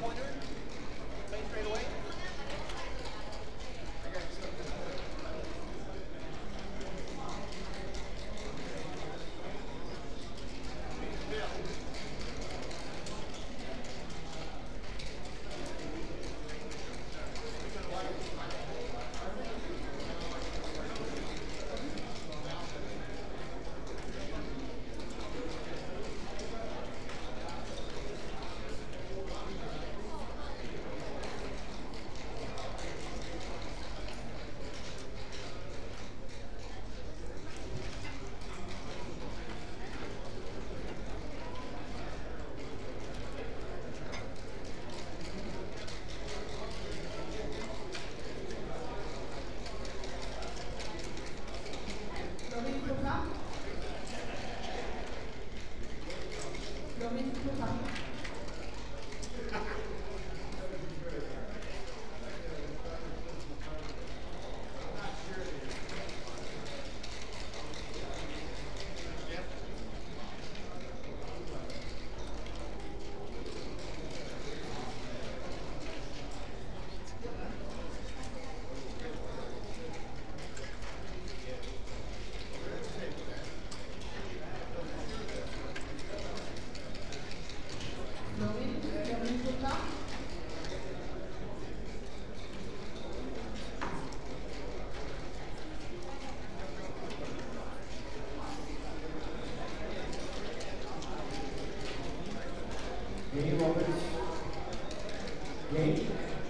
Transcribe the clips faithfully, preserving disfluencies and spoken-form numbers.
Danny Roberts. Danny.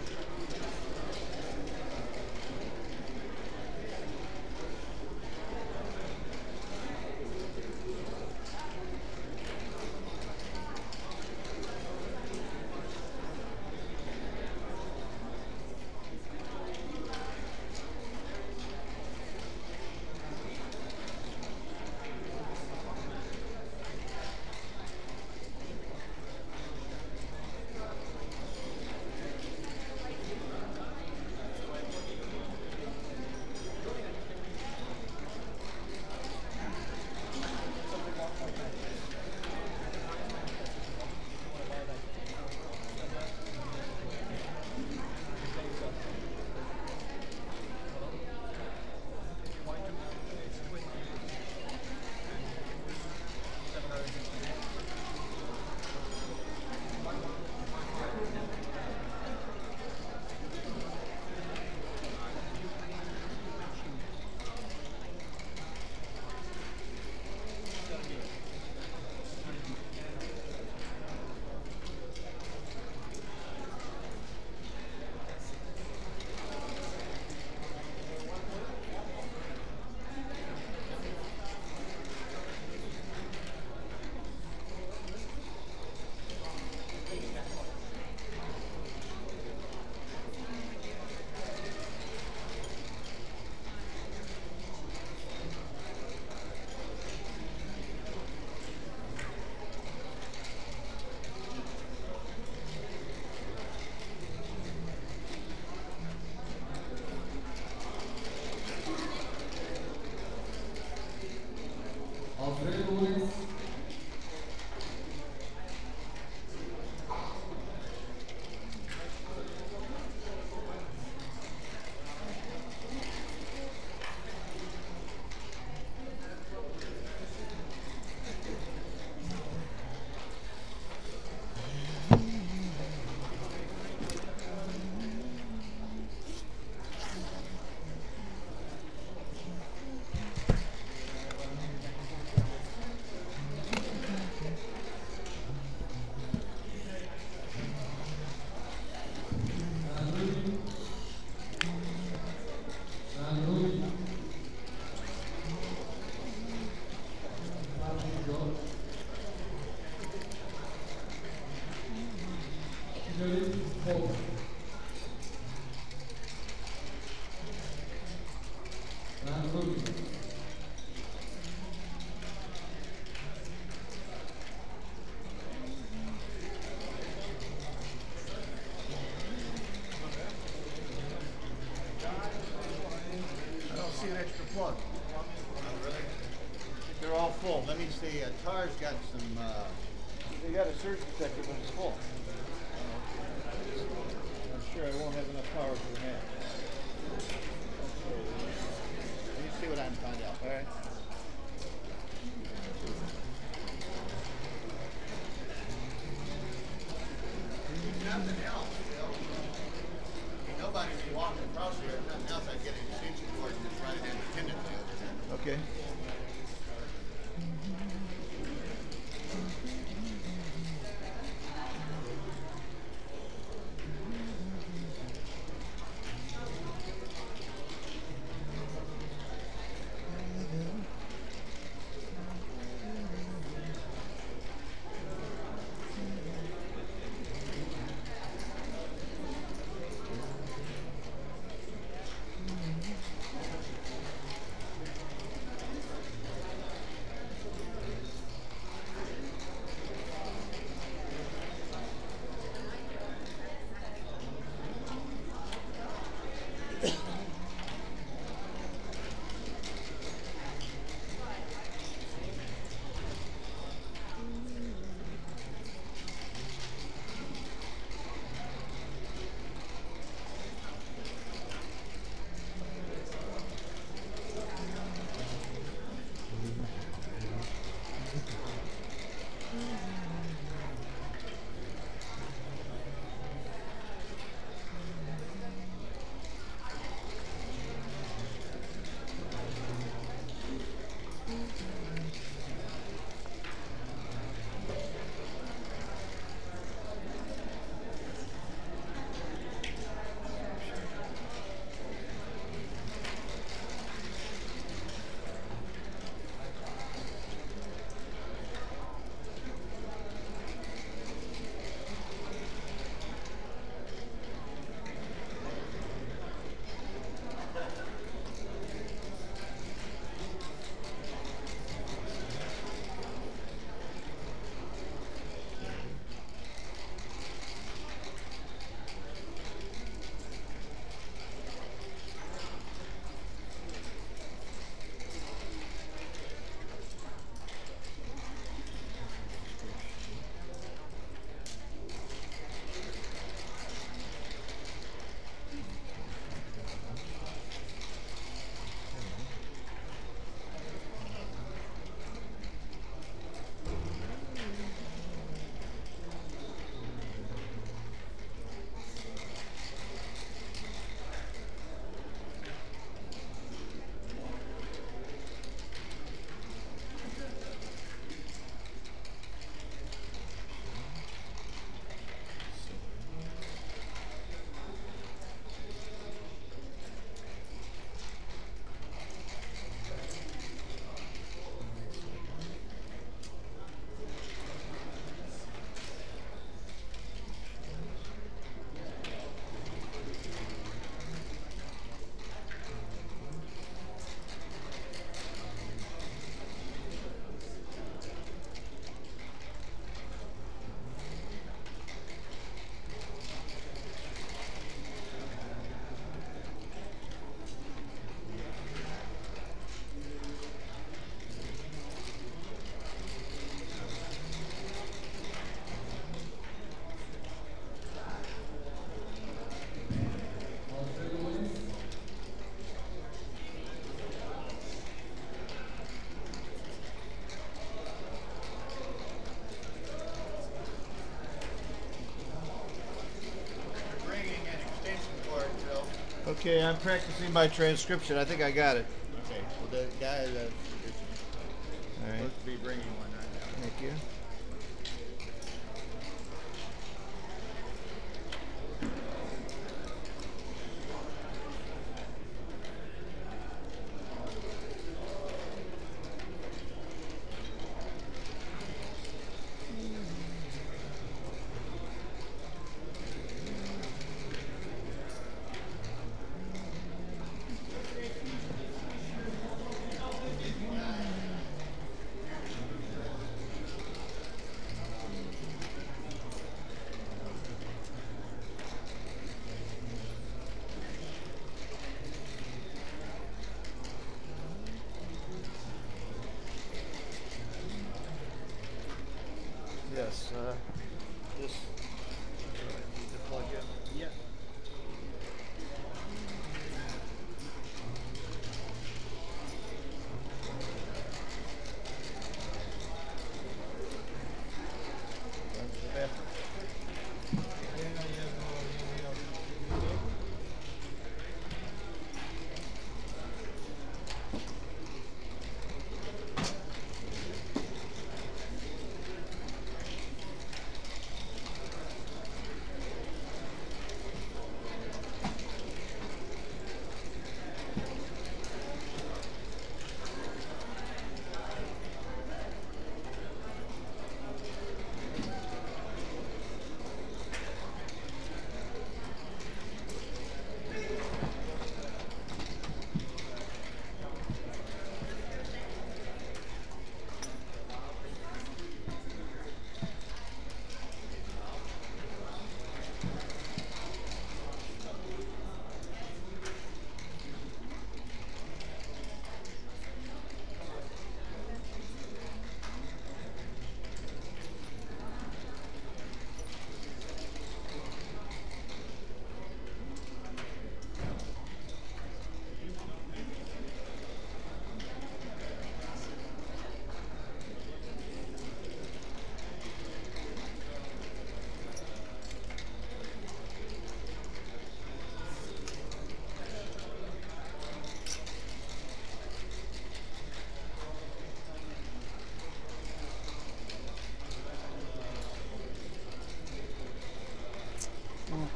Alfredo Luis. Plug. Oh, really? They're all full. Let me see. Uh, Tar's got some. Uh, they got a surge protector, but it's full. horsepower do we have? Okay. Let me see what I can find out. All right. Nothing else, Bill. Nobody's walking across here. Nothing else. I get an extension cord and just run it independently over there. Okay. Okay, I'm practicing my transcription. I think I got it. Okay, well the guy uh, is All right. supposed to be bringing one right now. Thank you.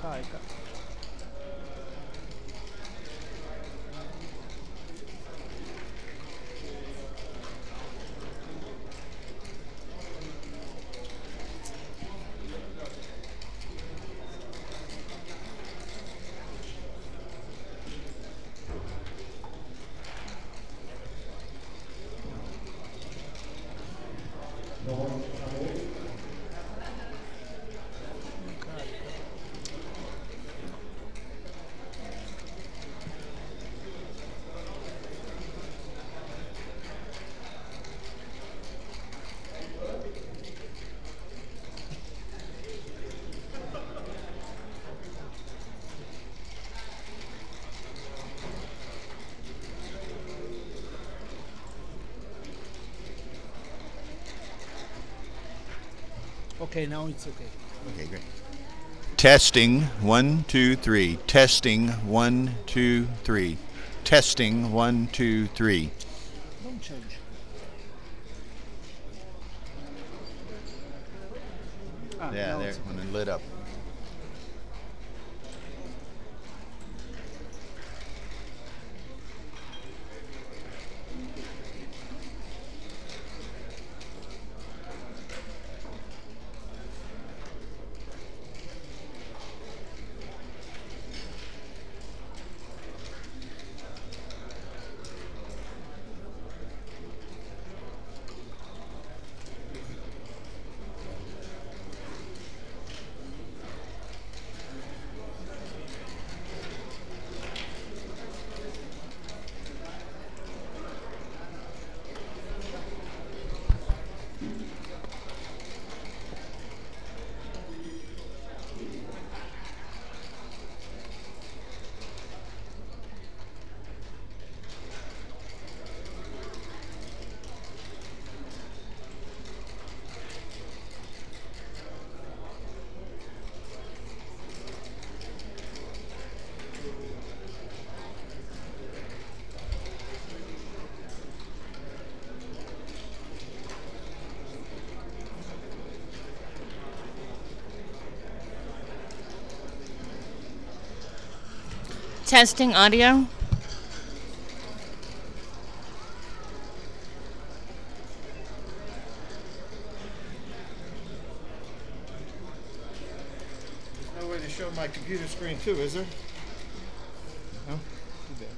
carica. Okay, now it's okay. Okay, great. Testing, one, two, three. Testing, one, two, three. Testing, one, two, three. Don't change. Ah, Yeah, now there, it's okay. when it lit up. Testing audio. There's no way to show my computer screen too, is there? No? Too bad.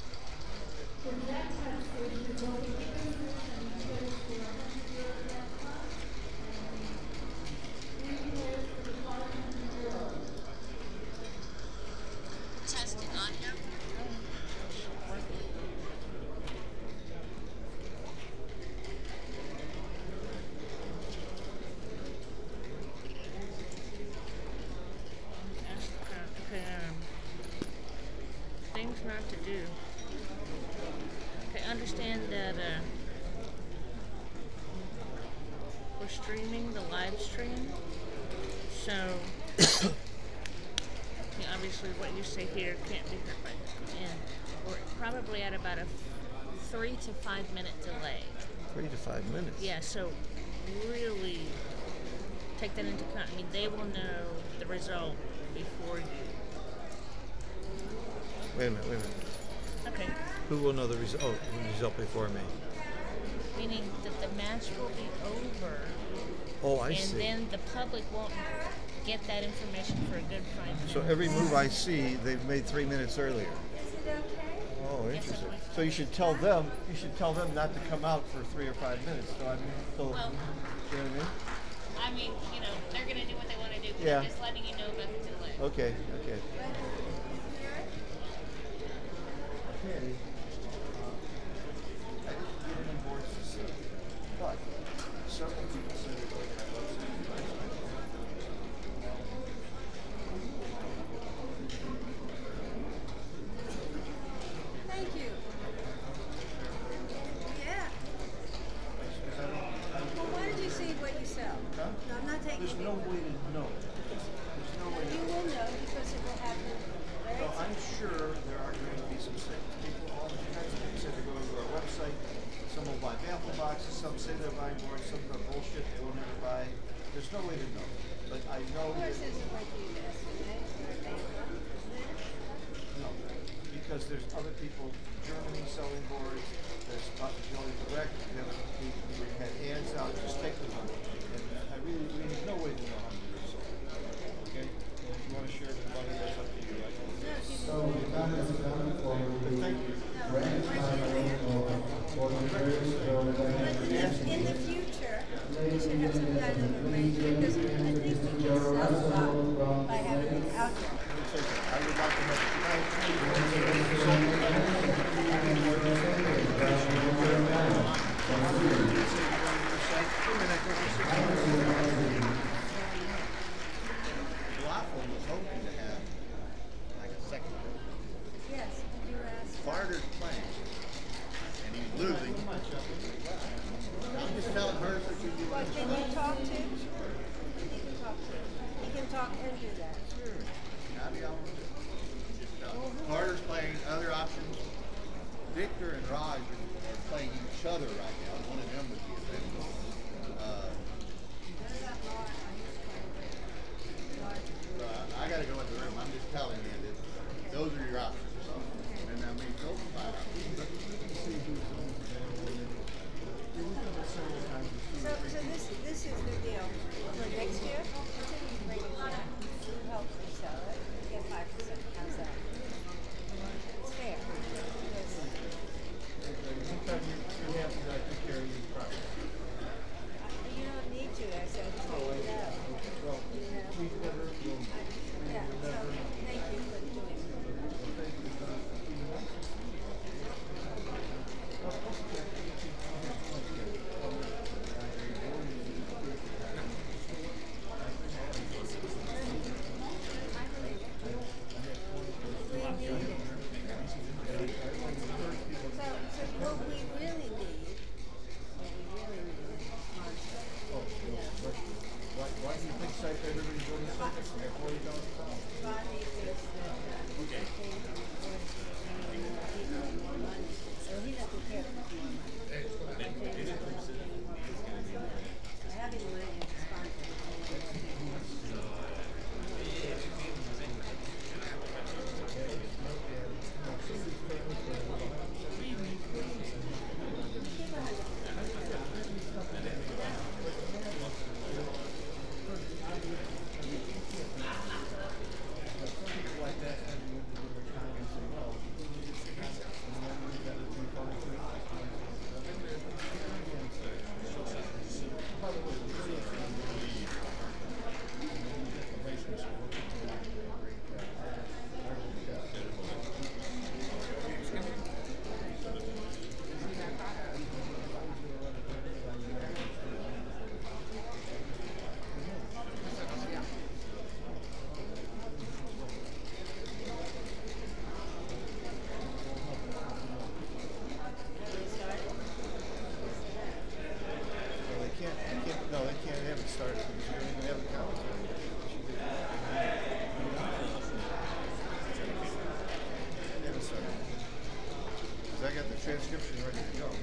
Testing audio. Okay, um, things not to do. Okay, understand that uh, we're streaming the live stream, so yeah, obviously what you say here can't be heard by the end. We're probably at about a three to five minute delay. Three to five minutes. Yeah, so really take that into account. I mean, they will know the result before you. Wait a minute, wait a minute. Okay. Who will know the result? Oh, the result before me. Meaning that the match will be over, Oh, I and see. then the public won't get that information for a good five minutes. So every move I see, they've made three minutes earlier. Oh, interesting. So you should tell them. You should tell them not to come out for three or five minutes. So I mean, so, Well, you know what I mean, you know, they're going to do what they want to do, but Yeah. I'm just letting you know about the delay. I mean? Okay, okay. Okay. I didn't get any more to say, but several people said it like my website. Thank you. Yeah. Well, why did you see what you sell? Huh? No, I'm not taking There's it. no way to know. There's no way to You will know because it will happen very So I'm sure there are going to be some things. People, all kinds of people say they're going to our website. Some will buy baffle boxes. Some say they're buying boards. Some are bullshit. They will never buy. There's no way to know. But I know. Of course, that- it's what you estimate. because there's other people in Germany selling boards. There's Papa Jelly Direct. We have we, we had ads out. Just take the money. And I really, we have no way to know how many are sold. Okay. And if you want to share the money, that's up to you. I guess. So the time is done for But thank you. the grant time for the various But in the future, we should have some kind of arrangement, because I think we can sell a lot by having it out there. I would like to Waffle was hoping to have like a second group. Yes, did you ask? Carter's playing, and he's losing. I'm just telling her so she can What can you talk to? He can talk to. He can talk and do that. How do y'all want to do it? Just tell her. Carter's playing other options. Victor and Raj are playing each other right now. One of them would be available. Uh, so I, I got to go in the room. I'm just telling you that those are your options. And I mean, those are five options. So, so this, this is the deal. For next year, until you bring it back, you help me sell it, you get five percent. How's that? It's fair. Yes. Anytime you're happy that I took care of your property. You don't need to, I said, so you know. Well, You know. we never will. Yeah, so thank you for doing it. We need it. So, so what we really need, what we really need is sponsors. You know. Why, why do you think site everybody's doing the circus? We have forty thousand dollars. Rodney thinks that, uh, okay. More money, so he doesn't care if it's more money. I have him ready to sponsor. Well, they can't, they can't, no, they can't have it started because we don't even have a commentary. Have it started. Because I got the transcription ready to go.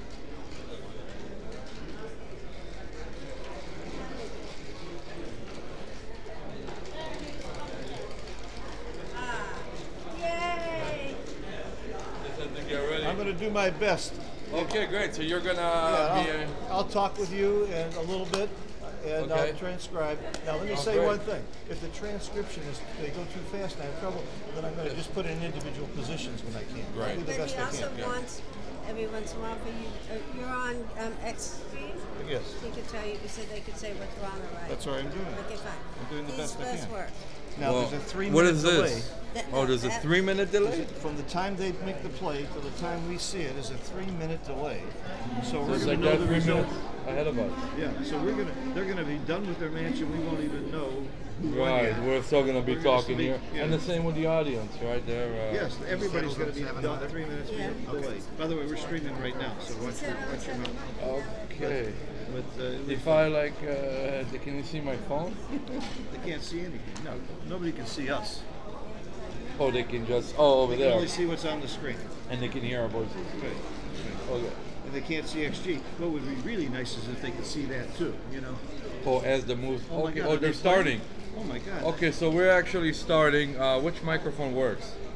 Ah, yay! I'm going to do my best. Okay, great. So you're gonna Yeah, be. I'll, I'll talk with you and a little bit, and Okay. I'll transcribe. Now, let me Oh, say great. one thing. If the transcription is, they go too fast and I have trouble, then I'm going to just put in individual positions when I can. I'll Right. do the But best he I also can. wants, every once in a while for you, uh, you're on um, X stream? Yes. He could tell you, you said they could say what's wrong or right. That's what I'm doing. Okay, fine. I'm doing the These best I best can. work. Now, Well, there's a three what minute is delay. this? That- Oh, there's a that- three minute delay? From the time they make the play to the time we see it is a three minute delay. So we're It's going like to know that the three result. minutes ahead of us. Yeah, so we're gonna they're gonna be done with their match and we won't even know who won Right, yet. we're still gonna be We're gonna talking speak, here, yeah. and the same with the audience, right there. Uh, Yes, everybody's gonna be done three minutes Yeah. delay. By the way, we're streaming right now, so watch your watch your mouth. Okay. But uh, If I like, uh, can you see my phone? they can't see anything. No, nobody can see us. Oh, they can just. Oh, over They can there, only see what's on the screen. and they can hear our voices. Right. Okay. And they can't see X G. What would be really nice is if they could see that too, you know? Oh, as the move. Oh my Okay. God, Oh, are they're they starting. Oh my God. Okay, so we're actually starting. Uh, which microphone works?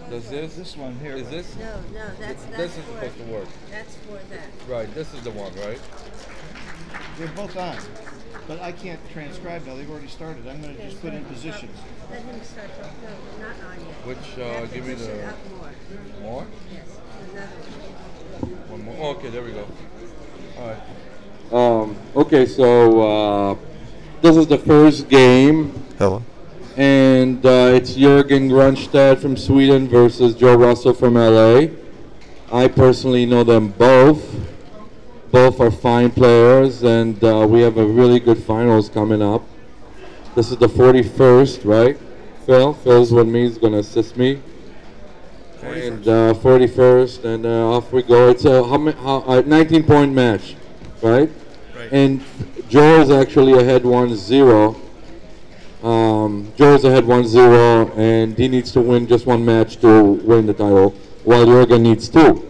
Does this? This one here. Is this? No, no, that's, that's This is for, supposed to work. that's for that. Right. This is the one, right? They're both on. But I can't transcribe now. They've already started. I'm going to just put in positions. Let him start, to- no, not on yet. Which, uh, That give me position the- up more, More? yes, another one. One more. Oh, okay, there we go. All right. Um, okay, so uh, this is the first game, Hello. and uh, it's Jürgen Grunstad from Sweden versus Joe Russell from L A. I personally know them both. Both are fine players, and uh, we have a really good finals coming up. This is the forty-first, right? Phil? Phil's with me. He's going to assist me. And uh, forty-first, and uh, off we go. It's a how, ma- how, uh, nineteen point match, right? Right. And Joe is actually ahead one zero. Um, Joe is ahead one zero, and he needs to win just one match to win the title, while Jürgen needs two.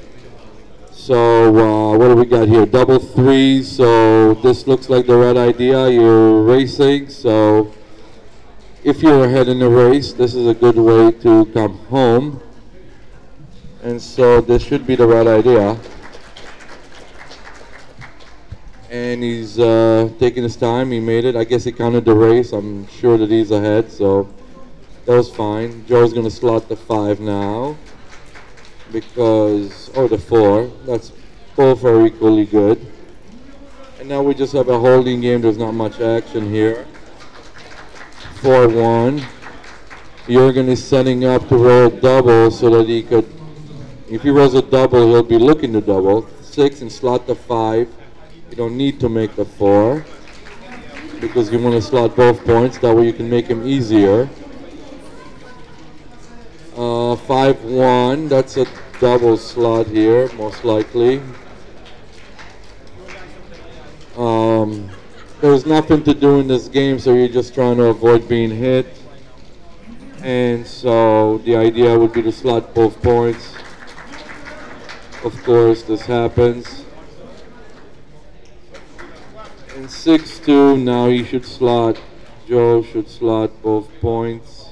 So uh, what do we got here? Double three. So this looks like the right idea. You're racing, so if you're ahead in the race, this is a good way to come home. And so this should be the right idea. And he's uh, taking his time. He made it. I guess he counted the race. I'm sure that he's ahead, so that was fine. Joe's going to slot the five now. Because, or the four. That's both are equally good. And now we just have a holding game. There's not much action here. four one. Jürgen is setting up to roll a double so that he could, if he rolls a double, he'll be looking to double. Six and slot the five. You don't need to make the four because you want to slot both points. That way you can make him easier. Uh, five one. That's a double slot here, most likely. Um, there's nothing to do in this game, so you're just trying to avoid being hit. And so the idea would be to slot both points. Of course, this happens. And six two, now he should slot, Joe should slot both points.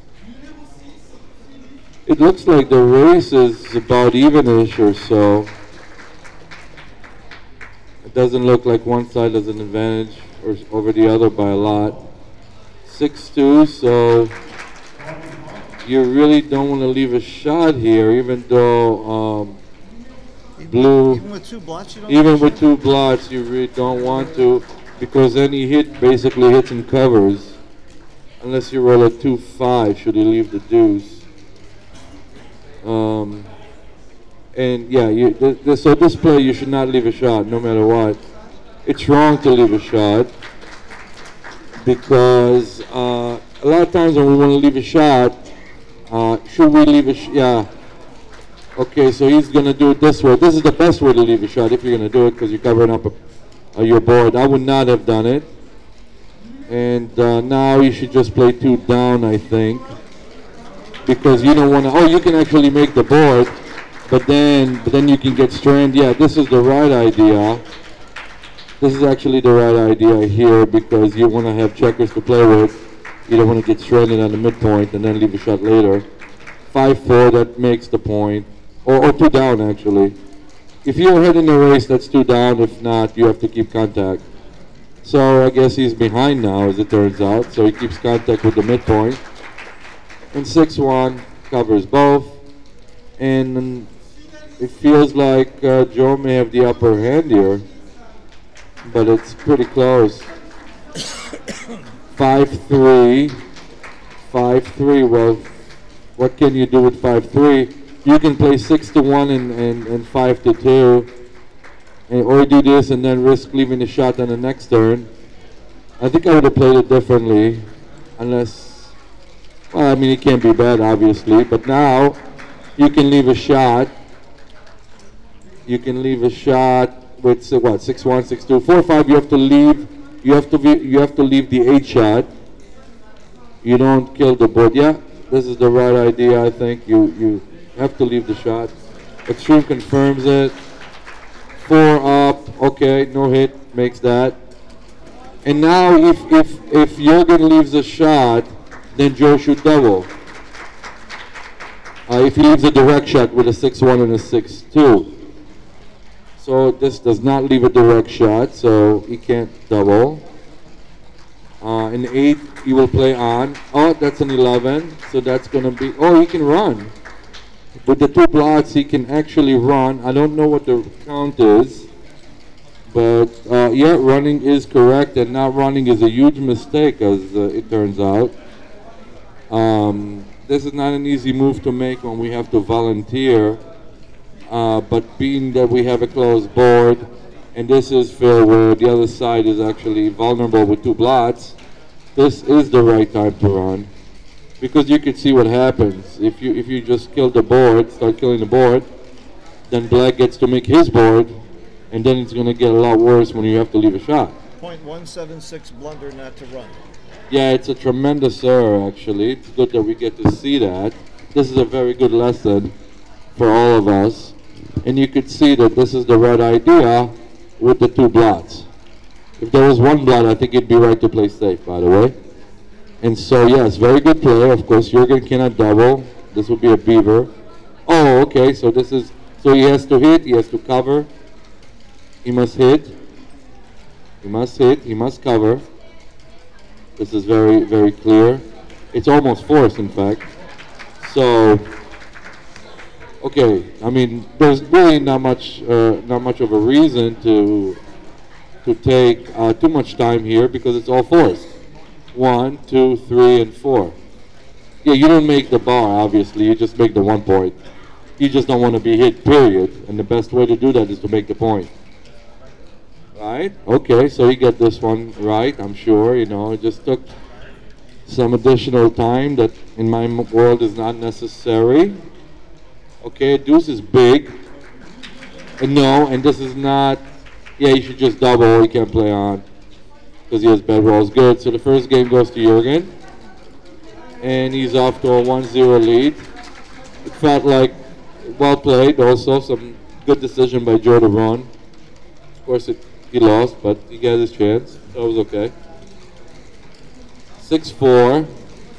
It looks like the race is about even-ish or so. It doesn't look like one side has an advantage or over the other by a lot. six two, so you really don't want to leave a shot here, even though um, blue, Even with two blots, you don't even have with to- two blots, you really don't want to, because any hit basically hits and covers, unless you roll a two five, should you leave the deuce. Um, and yeah, you, th th so this play you should not leave a shot, no matter what. It's wrong to leave a shot because uh, a lot of times when we want to leave a shot, uh, should we leave a sh yeah? Okay, so he's gonna do it this way. This is the best way to leave a shot if you're gonna do it because you're covering up a, uh, your board. I would not have done it, and uh, now you should just play two down, I think. Because you don't want to, oh, you can actually make the board, but then but then you can get stranded. Yeah, this is the right idea. This is actually the right idea here because you want to have checkers to play with. You don't want to get stranded on the midpoint and then leave a shot later. five four, that makes the point. Or, or two down, actually. If you're ahead in the race, that's two down. If not, you have to keep contact. So I guess he's behind now, as it turns out. So he keeps contact with the midpoint. And six one covers both. And it feels like uh, Joe may have the upper hand here. But it's pretty close. five three. five three. Well, what can you do with five three? You can play six to one and, and, and five to two. And, or do this and then risk leaving the shot on the next turn. I think I would have played it differently. Unless... Well, I mean, it can't be bad, obviously, but now you can leave a shot. You can leave a shot with si- what six one, six two, four five. You have to leave. You have to be. You have to leave the eight shot. You don't kill the board. Yeah, this is the right idea. I think you you have to leave the shot. Extreme confirms it. Four up. Okay, no hit makes that. And now, if if if Jürgen leaves a shot, then Joe should double. if he leaves a direct shot with a six one and a six two. So this does not leave a direct shot, so he can't double. Uh, in eight, he will play on. Oh, that's an eleven, so that's going to be, oh, he can run. With the two blots, he can actually run. I don't know what the count is, but uh, yeah, running is correct, and not running is a huge mistake, as uh, it turns out. Um, this is not an easy move to make when we have to volunteer, uh, but being that we have a closed board, and this is fair where the other side is actually vulnerable with two blots, this is the right time to run. Because you can see what happens. If you if you just kill the board, start killing the board, then black gets to make his board, and then it's going to get a lot worse when you have to leave a shot. point one seven six blunder not to run. Yeah, it's a tremendous error, actually. It's good that we get to see that. This is a very good lesson for all of us. And you could see that this is the right idea with the two blots. If there was one blot, I think it'd be right to play safe, by the way. And so, yes, very good play. Of course, Jürgen cannot double. This would be a beaver. Oh, okay, so this is, so he has to hit, he has to cover. He must hit. He must hit, he must cover. This is very, very clear. It's almost forced, in fact. So, okay, I mean, there's really not much, uh, not much of a reason to, to take uh, too much time here because it's all forced. One, two, three, and four. Yeah, you don't make the bar, obviously. You just make the one point. You just don't want to be hit, period. And the best way to do that is to make the point. Right? Okay, so you get this one right, I'm sure. You know, it just took some additional time that in my world is not necessary. Okay, deuce is big. And no, and this is not, yeah, you should just double. You can't play on because he has bad rolls. Good, so the first game goes to Jürgen. And he's off to a one zero lead. It felt like well played also. Some good decision by Joe to run. Of course, it, he lost, but he got his chance. That was okay. six four. I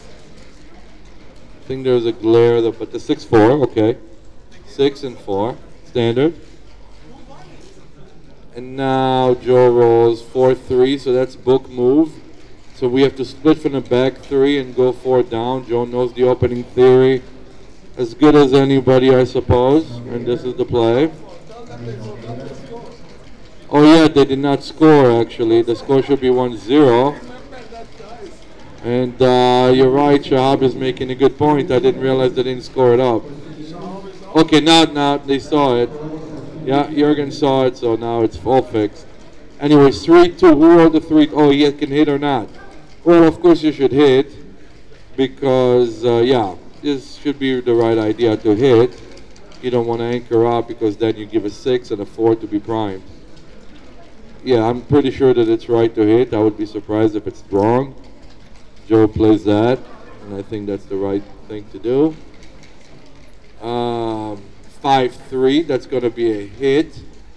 think there's a glare, there, but the six four, okay. six and four, standard. And now Joe rolls four three, so that's book move. So we have to split from the back three and go four down. Joe knows the opening theory as good as anybody, I suppose. And this is the play. Oh yeah, they did not score actually. The score should be one zero. And uh, you're right, Shahab is making a good point. I didn't realize they didn't score it up. Okay, now, now they saw it. Yeah, Jürgen saw it, so now it's all fixed. Anyways, three two. Who rolled the three? Oh, he can hit or not? Well, of course you should hit because, uh, yeah, this should be the right idea to hit. You don't want to anchor up because then you give a six and a four to be primed. Yeah, I'm pretty sure that it's right to hit. I would be surprised if it's wrong. Joe plays that, and I think that's the right thing to do. Um, five three, that's going to be a hit.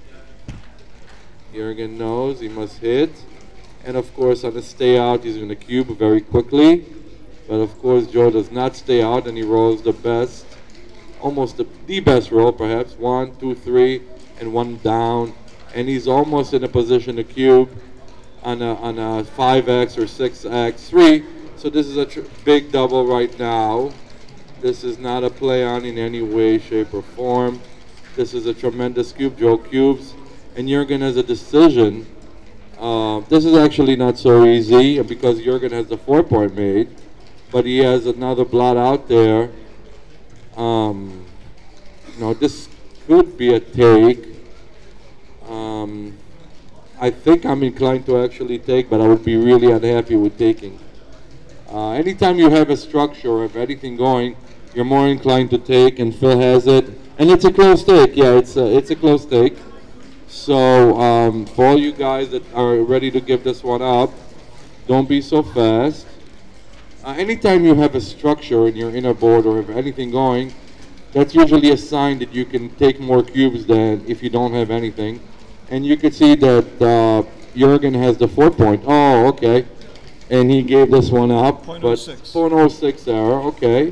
Jürgen knows he must hit. And of course, on the stay out, he's going to cube very quickly. But of course, Joe does not stay out, and he rolls the best, almost the, the best roll, perhaps. One, two, three, and one down. And he's almost in a position to cube on a, on a five X or six X three. So this is a tr big double right now. This is not a play on in any way, shape, or form. This is a tremendous cube. Joe cubes. And Jürgen has a decision. Uh, this is actually not so easy because Jürgen has the four point made. But he has another blot out there. Um, you know, this could be a take. Um, I think I'm inclined to actually take, but I would be really unhappy with taking. Uh, anytime you have a structure or have anything going, you're more inclined to take, and Phil has it. And it's a close take. Yeah, it's a, it's a close take. So um, for all you guys that are ready to give this one up, don't be so fast. Uh, anytime you have a structure in your inner board or have anything going, that's usually a sign that you can take more cubes than if you don't have anything. And you can see that uh, Jürgen has the four point. Oh, okay. And he gave this one up. point but oh six. point oh six error, okay.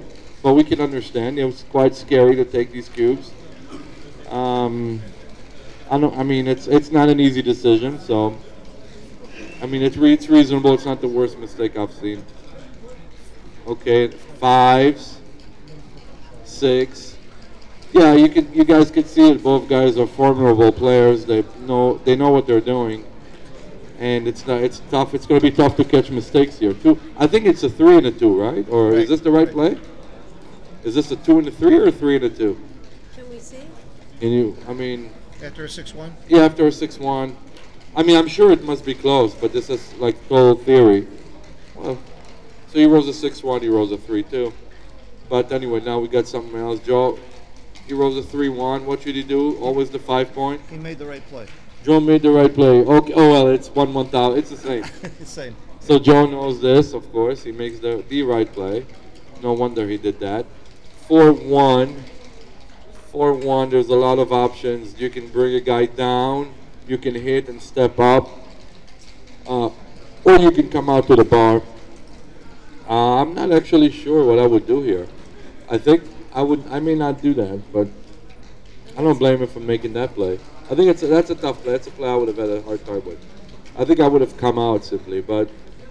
but we can understand. It was quite scary to take these cubes. Um, I don't. I mean, it's it's not an easy decision. So, I mean, it's re- it's reasonable. It's not the worst mistake I've seen. Okay, fives, six. Yeah, you can. You guys can see it. Both guys are formidable players. They know they know what they're doing, and it's not. It's tough. It's going to be tough to catch mistakes here too. I think it's a three and a two, right? Or Right, is this the right, right. play? Is this a two and a three or a three and a two? Can we see? Can you? I mean, After a six one? yeah, after a six one. I mean, I'm sure it must be close, but this is like total theory. Well, so he rolls a six one. He rolls a three two. But anyway, now we got something else. Joe, he rolls a three one. What should he do? Always the five point. He made the right play. Joe made the right play. Okay. Oh well, it's one one thousand. It's the same. Same. So Joe knows this, of course. He makes the the right play. No wonder he did that. Four one. Four one. There's a lot of options. You can bring a guy down. You can hit and step up, uh, or you can come out to the bar. Uh, I'm not actually sure what I would do here. I think I would. I may not do that, but I don't blame him for making that play. I think it's a, that's a tough play. That's a play I would have had a hard time with. I think I would have come out simply, but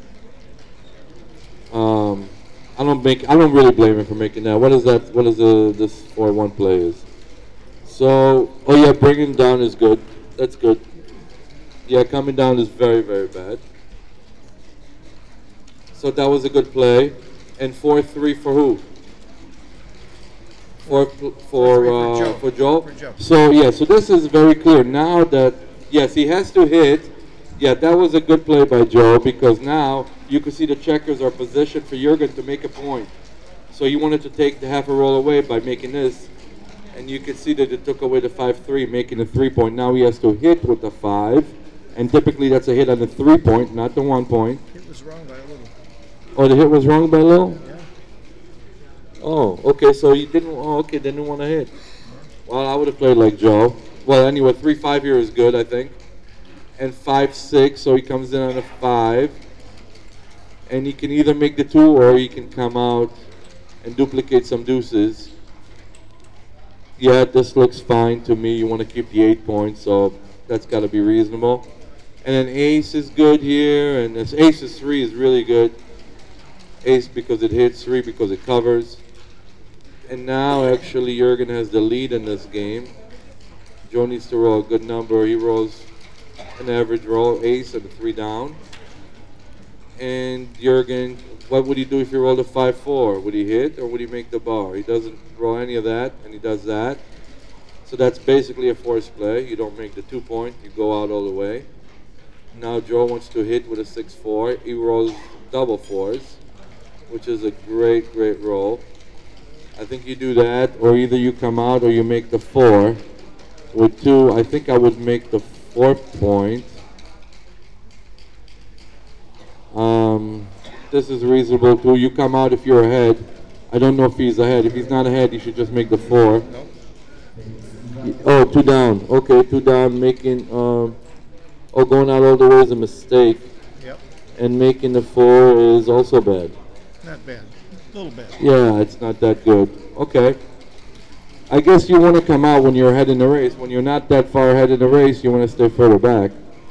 um, I don't make. I don't really blame him for making that. What is that? What is the this four one play is? So, oh yeah, bringing down is good. That's good. Yeah, coming down is very very bad. So that was a good play. And four three for who? For for for uh, Joe. for Joe. For Joe. So yeah, so this is very clear now that yes, he has to hit. Yeah, that was a good play by Joe because now you can see the checkers are positioned for Jurgen to make a point. So he wanted to take the half a roll away by making this, and you can see that it took away the five three, making a three point. Now he has to hit with the five, and typically that's a hit on the three point, not the one point. It was wrong by a little. Oh, the hit was wrong by Lil? Yeah. Oh, okay, so you didn't, oh, okay, didn't want to hit. Well, I would have played like Joe. Well, anyway, three five here is good, I think. And five six, so he comes in on a five. And he can either make the two or he can come out and duplicate some deuces. Yeah, this looks fine to me. You want to keep the eight points, so that's got to be reasonable. And then ace is good here, and this ace is three is really good. Ace because it hits, three because it covers. And now actually Jurgen has the lead in this game. Joe needs to roll a good number. He rolls an average roll, ace and a three down. And Jurgen, what would he do if he rolled a five four? Would he hit or would he make the bar? He doesn't roll any of that, and he does that. So that's basically a forced play. You don't make the two point, you go out all the way. Now Joe wants to hit with a six four. He rolls double fours, which is a great, great roll. I think you do that, or either you come out or you make the four. With two, I think I would make the four point. Um, this is reasonable too. You come out if you're ahead. I don't know if he's ahead. If he's not ahead, you should just make the four. No. Oh, two down. Okay, two down, making, um, oh, going out all the way is a mistake. Yep. And making the four is also bad. Not bad. A little bad. Yeah, it's not that good. Okay. I guess you want to come out when you're ahead in the race. When you're not that far ahead in the race, you want to stay further back.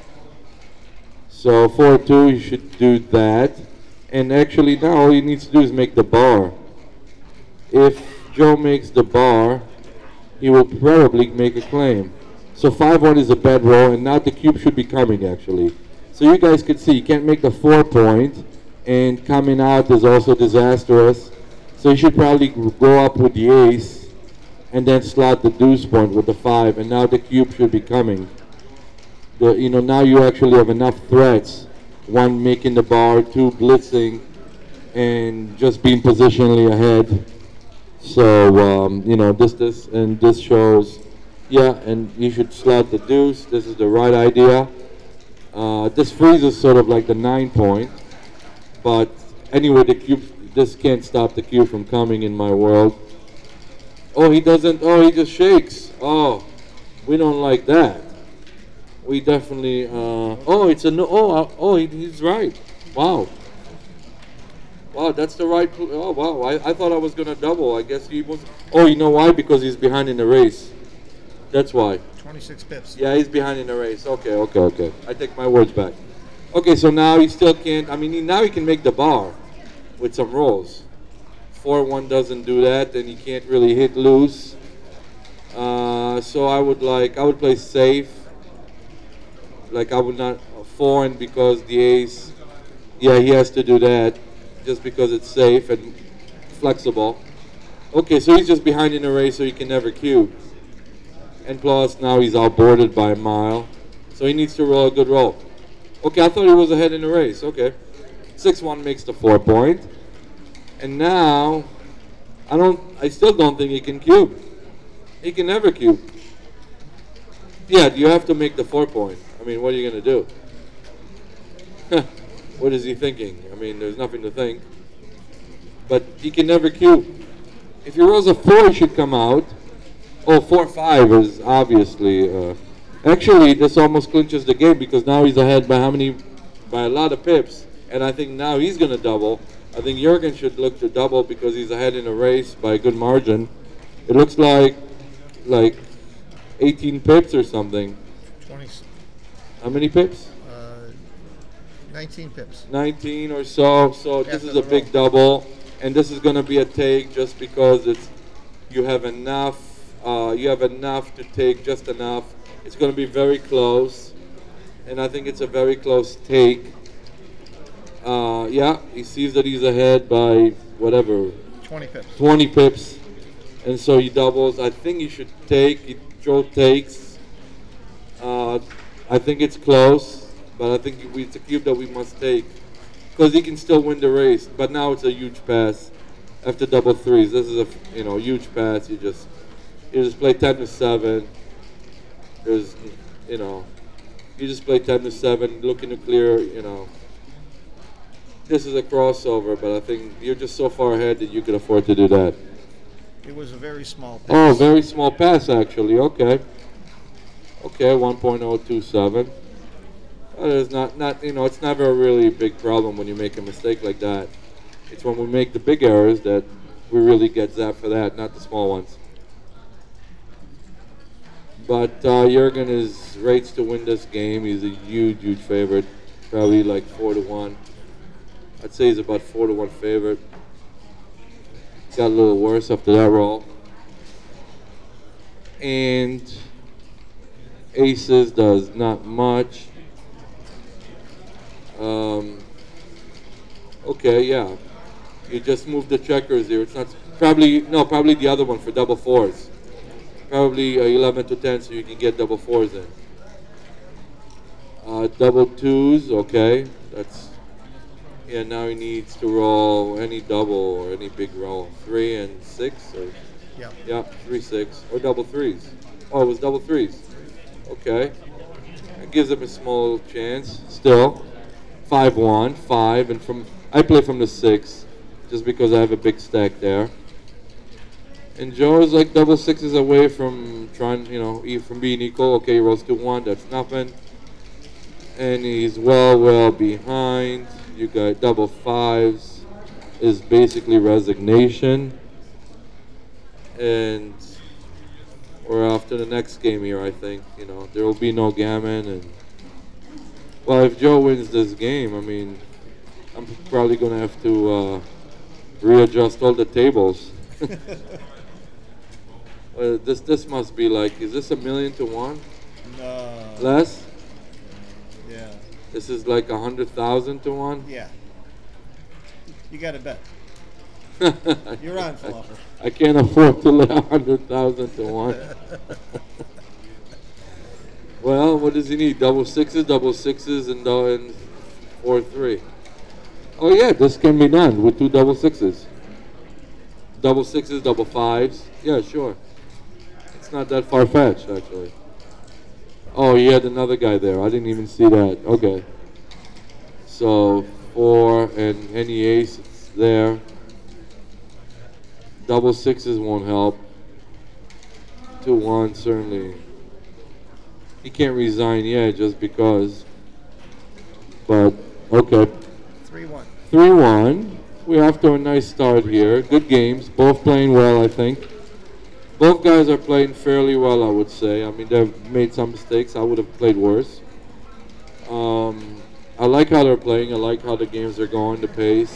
So four two, you should do that. And actually now all he needs to do is make the bar. If Joe makes the bar, he will probably make a claim. So five one is a bad roll, and now the cube should be coming actually. So you guys can see, you can't make the four point, and coming out is also disastrous. So you should probably go up with the ace, and then slot the deuce point with the five, and now the cube should be coming. The, you know, now you actually have enough threats. One making the bar, two blitzing, and just being positionally ahead. So, um, you know, this, this, and this shows, yeah, and you should slot the deuce. This is the right idea. Uh, this freezes sort of like the nine point, but anyway, the cube, this can't stop the cube from coming in my world. Oh, he doesn't, oh, he just shakes. Oh, we don't like that. We definitely, uh, oh, it's a no, oh, uh, oh, he, he's right. Wow. Wow, that's the right. Pl- oh wow, I, I thought I was gonna double. I guess he was. Oh, you know why? Because he's behind in the race. That's why. twenty-six pips. Yeah, he's behind in the race. Okay, okay, okay. I take my words back. Okay, so now he still can't. I mean, he, now he can make the bar with some rolls. four one doesn't do that, and he can't really hit loose. Uh, so I would like, I would play safe. Like I would not uh, four, and because the ace, yeah, he has to do that, just because it's safe and flexible. Okay, so he's just behind in the race, so he can never cube. And plus, now he's outboarded by a mile, so he needs to roll a good roll. Okay, I thought he was ahead in the race. Okay, six one makes the four point, and now I don't. I still don't think he can cube. He can never cube. Yeah, you have to make the four point. I mean, what are you gonna do? What is he thinking? I mean, there's nothing to think. But he can never cube. If he rolls a four, he should come out. Oh, four five is obviously. Uh, actually, this almost clinches the game because now he's ahead by how many? By a lot of pips. And I think now he's gonna double. I think Jurgen should look to double because he's ahead in a race by a good margin. It looks like like eighteen pips or something. twenty, How many pips? uh, nineteen pips. nineteen or so. So this After is the a big roll. double, and this is going to be a take just because it's you have enough. Uh, you have enough to take just enough. It's going to be very close, and I think it's a very close take. Uh, yeah, he sees that he's ahead by whatever twenty pips. twenty pips, and so he doubles. I think he should take. He, Joe takes. Uh, I think it's close, but I think we, it's a cube that we must take because he can still win the race. But now it's a huge pass after double threes. This is a you know huge pass. You just you just play ten to seven. There's you know you just play ten to seven, looking to clear. You know this is a crossover, but I think you're just so far ahead that you could afford to do that. It was a very small pass. Oh, very small pass actually. Okay. Okay, one point oh two seven. Well, it's not, not, you know, it's never a really big problem when you make a mistake like that. It's when we make the big errors that we really get zapped for that, not the small ones. But uh, Jurgen is rates to win this game. He's a huge, huge favorite. Probably like four to one. I'd say he's about four to one favorite. Got a little worse after that roll. And aces does not much. Um, okay, yeah. You just move the checkers here. It's not probably no, probably the other one for double fours. Probably uh, eleven to ten, so you can get double fours in. Uh, double twos, okay. That's yeah. Now he needs to roll any double or any big roll. Three and six, or Yeah. yeah, three six or double threes. Oh, it was double threes. Okay, it gives him a small chance. Still, five one, five, and from I play from the six, just because I have a big stack there. And Joe is like double sixes away from trying, you know, e- from being equal. Okay, he rolls to one. That's nothing. And he's well, well behind. You got double fives is basically resignation. And we're off to the next game here, I think. You know, there will be no gammon. And well, if Joe wins this game, I mean, I'm probably going to have to uh, readjust all the tables. uh, this this must be like, is this a million to one? No. Less? Yeah. This is like a hundred thousand to one? Yeah. You got to bet. You're on, Fluffer. I can't afford to let a hundred thousand to one. Well, what does he need? Double sixes, double sixes, and, uh, and four three. Oh yeah, this can be done with two double sixes. Double sixes, double fives. Yeah, sure. It's not that far fetched, actually. Oh, he had another guy there. I didn't even see that. Okay. So four and any ace, it's there. Double sixes won't help. Two one certainly. He can't resign yet just because. But okay. three one. Three one. we're off to a nice start here. Good games, both playing well, I think. Both guys are playing fairly well, I would say. I mean, they've made some mistakes. I would have played worse. Um, I like how they're playing. I like how the games are going, the pace.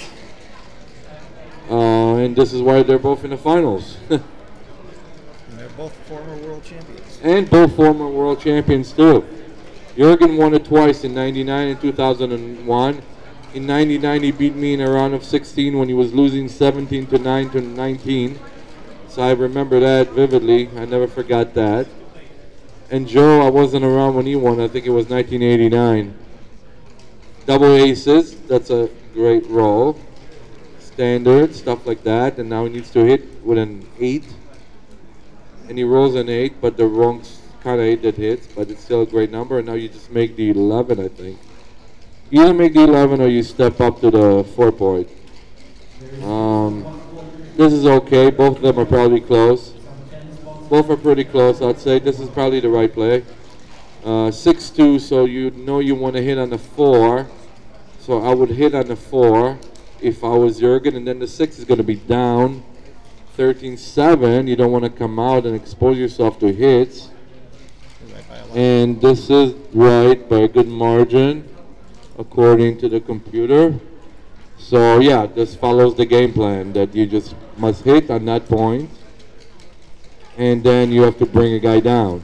Uh, and this is why they're both in the finals. And they're both former world champions. And both former world champions, too. Jurgen won it twice, in ninety-nine and two thousand one. In ninety-nine, he beat me in a round of sixteen when he was losing seventeen to nine to nineteen. So I remember that vividly. I never forgot that. And Joe, I wasn't around when he won. I think it was nineteen eighty-nine. Double aces. That's a great roll. Standard, stuff like that. And now he needs to hit with an eight. And he rolls an eight, but the wrong kind of eight that hits. But it's still a great number. And now you just make the eleven, I think. You either make the eleven or you step up to the four point. Um, this is okay. Both of them are probably close. Both are pretty close, I'd say. This is probably the right play. Uh, six two, so you know you want to hit on the four. So I would hit on the four if I was Jurgen. And then the six is going to be down. thirteen seven, you don't want to come out and expose yourself to hits. And this is right by a good margin, according to the computer. So yeah, this follows the game plan that you just must hit on that point, and then you have to bring a guy down.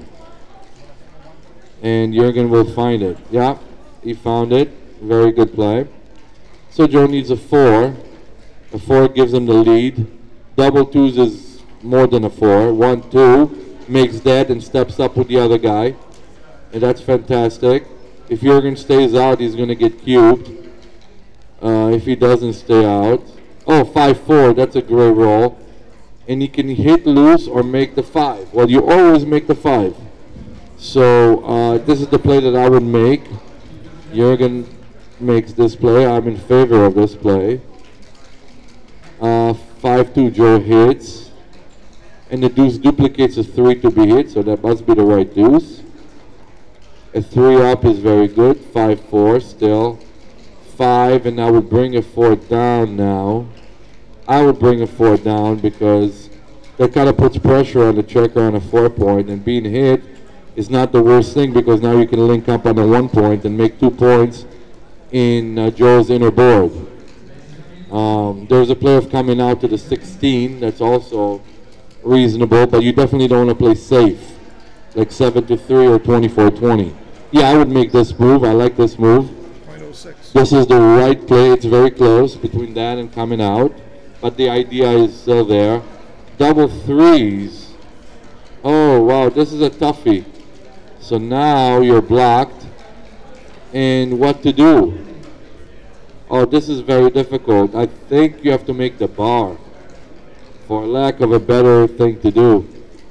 And Jurgen will find it. Yeah, he found it. Very good play. So Joe needs a four. A four gives him the lead. Double twos is more than a four. One, two, makes that and steps up with the other guy. And that's fantastic. If Jurgen stays out, he's going to get cubed. Uh, if he doesn't stay out. Oh, five four, that's a great roll. And he can hit loose or make the five. Well, you always make the five. So uh, this is the play that I would make. Jurgen makes this play. I'm in favor of this play. Uh, five two, Joe hits. And the deuce duplicates a three to be hit, so that must be the right deuce. A three up is very good. five four still. Five, and I would bring a four down now. I would bring a four down because that kind of puts pressure on the checker on a four point, and being hit is not the worst thing because now you can link up on a one point and make two points in uh, Joe's inner board. Um, there's a play of coming out to the sixteen that's also reasonable, but you definitely don't want to play safe, like seven to three or twenty-four twenty. Yeah, I would make this move. I like this move. point oh six. This is the right play. It's very close between that and coming out, but the idea is still there. Double threes. Oh, wow, this is a toughie. So now you're blocked, and what to do? Oh, this is very difficult. I think you have to make the bar, for lack of a better thing to do.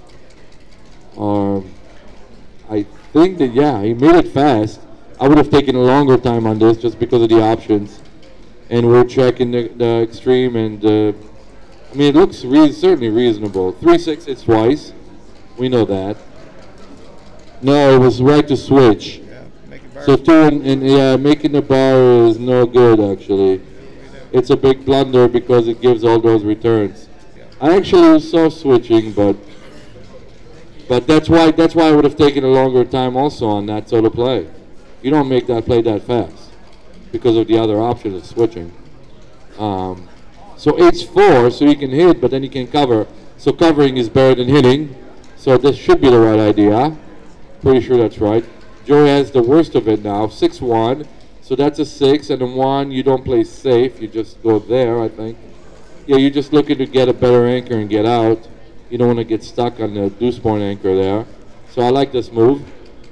Um, I think that, yeah, he made it fast. I would have taken a longer time on this just because of the options. And we're checking the, the extreme, and uh, I mean, it looks re certainly reasonable. three six, it's twice. We know that. No, it was right to switch. Yeah, make it bar. So two and, and yeah, making the bar is no good actually. It's a big blunder because it gives all those returns. I actually saw switching, but but that's why that's why I would have taken a longer time also on that sort of play. You don't make that play that fast because of the other option of switching. Um, so eight's four, so you can hit, but then you can cover. So covering is better than hitting. So this should be the right idea. Pretty sure that's right. Joe has the worst of it now. six one. So that's a six, and a one you don't play safe. You just go there, I think. Yeah, you're just looking to get a better anchor and get out. You don't want to get stuck on the deuce point anchor there. So I like this move.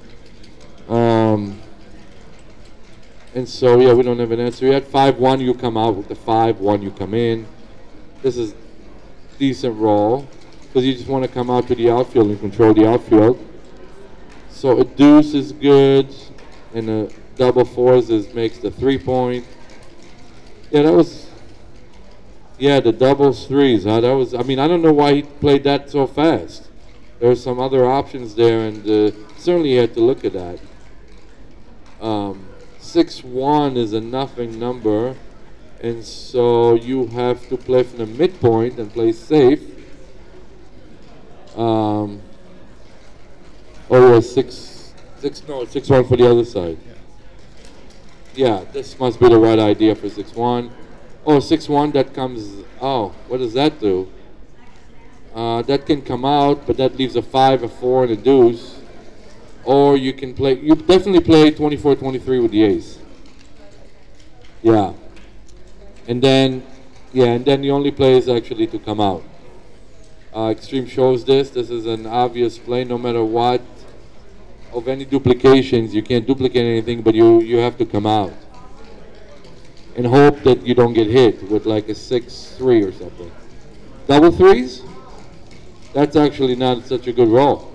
Um, and so, yeah, we don't have an answer yet. five one, you come out with the five one, you come in. This is decent roll because you just want to come out to the outfield and control the outfield. So a deuce is good, and a double fours is makes the three point. Yeah, that was, yeah, the doubles threes. Huh? That was, I mean, I don't know why he played that so fast. There were some other options there, and uh, certainly you had to look at that. Um, six one is a nothing number, And so you have to play from the midpoint and play safe. Um, oh, yeah, six, six, no, six one for the other side. Yeah, this must be the right idea for six one. Oh, six one, that comes, oh, what does that do? Uh, that can come out, but that leaves a five, a four, and a deuce. Or you can play, you definitely play twenty-four twenty-three with the ace. Yeah. And then, yeah, and then the only play is actually to come out. Uh, Extreme shows this. This is an obvious play, no matter what. Of any duplications, you can't duplicate anything, but you, you have to come out. And hope that you don't get hit with like a six three or something. Double threes? That's actually not such a good roll.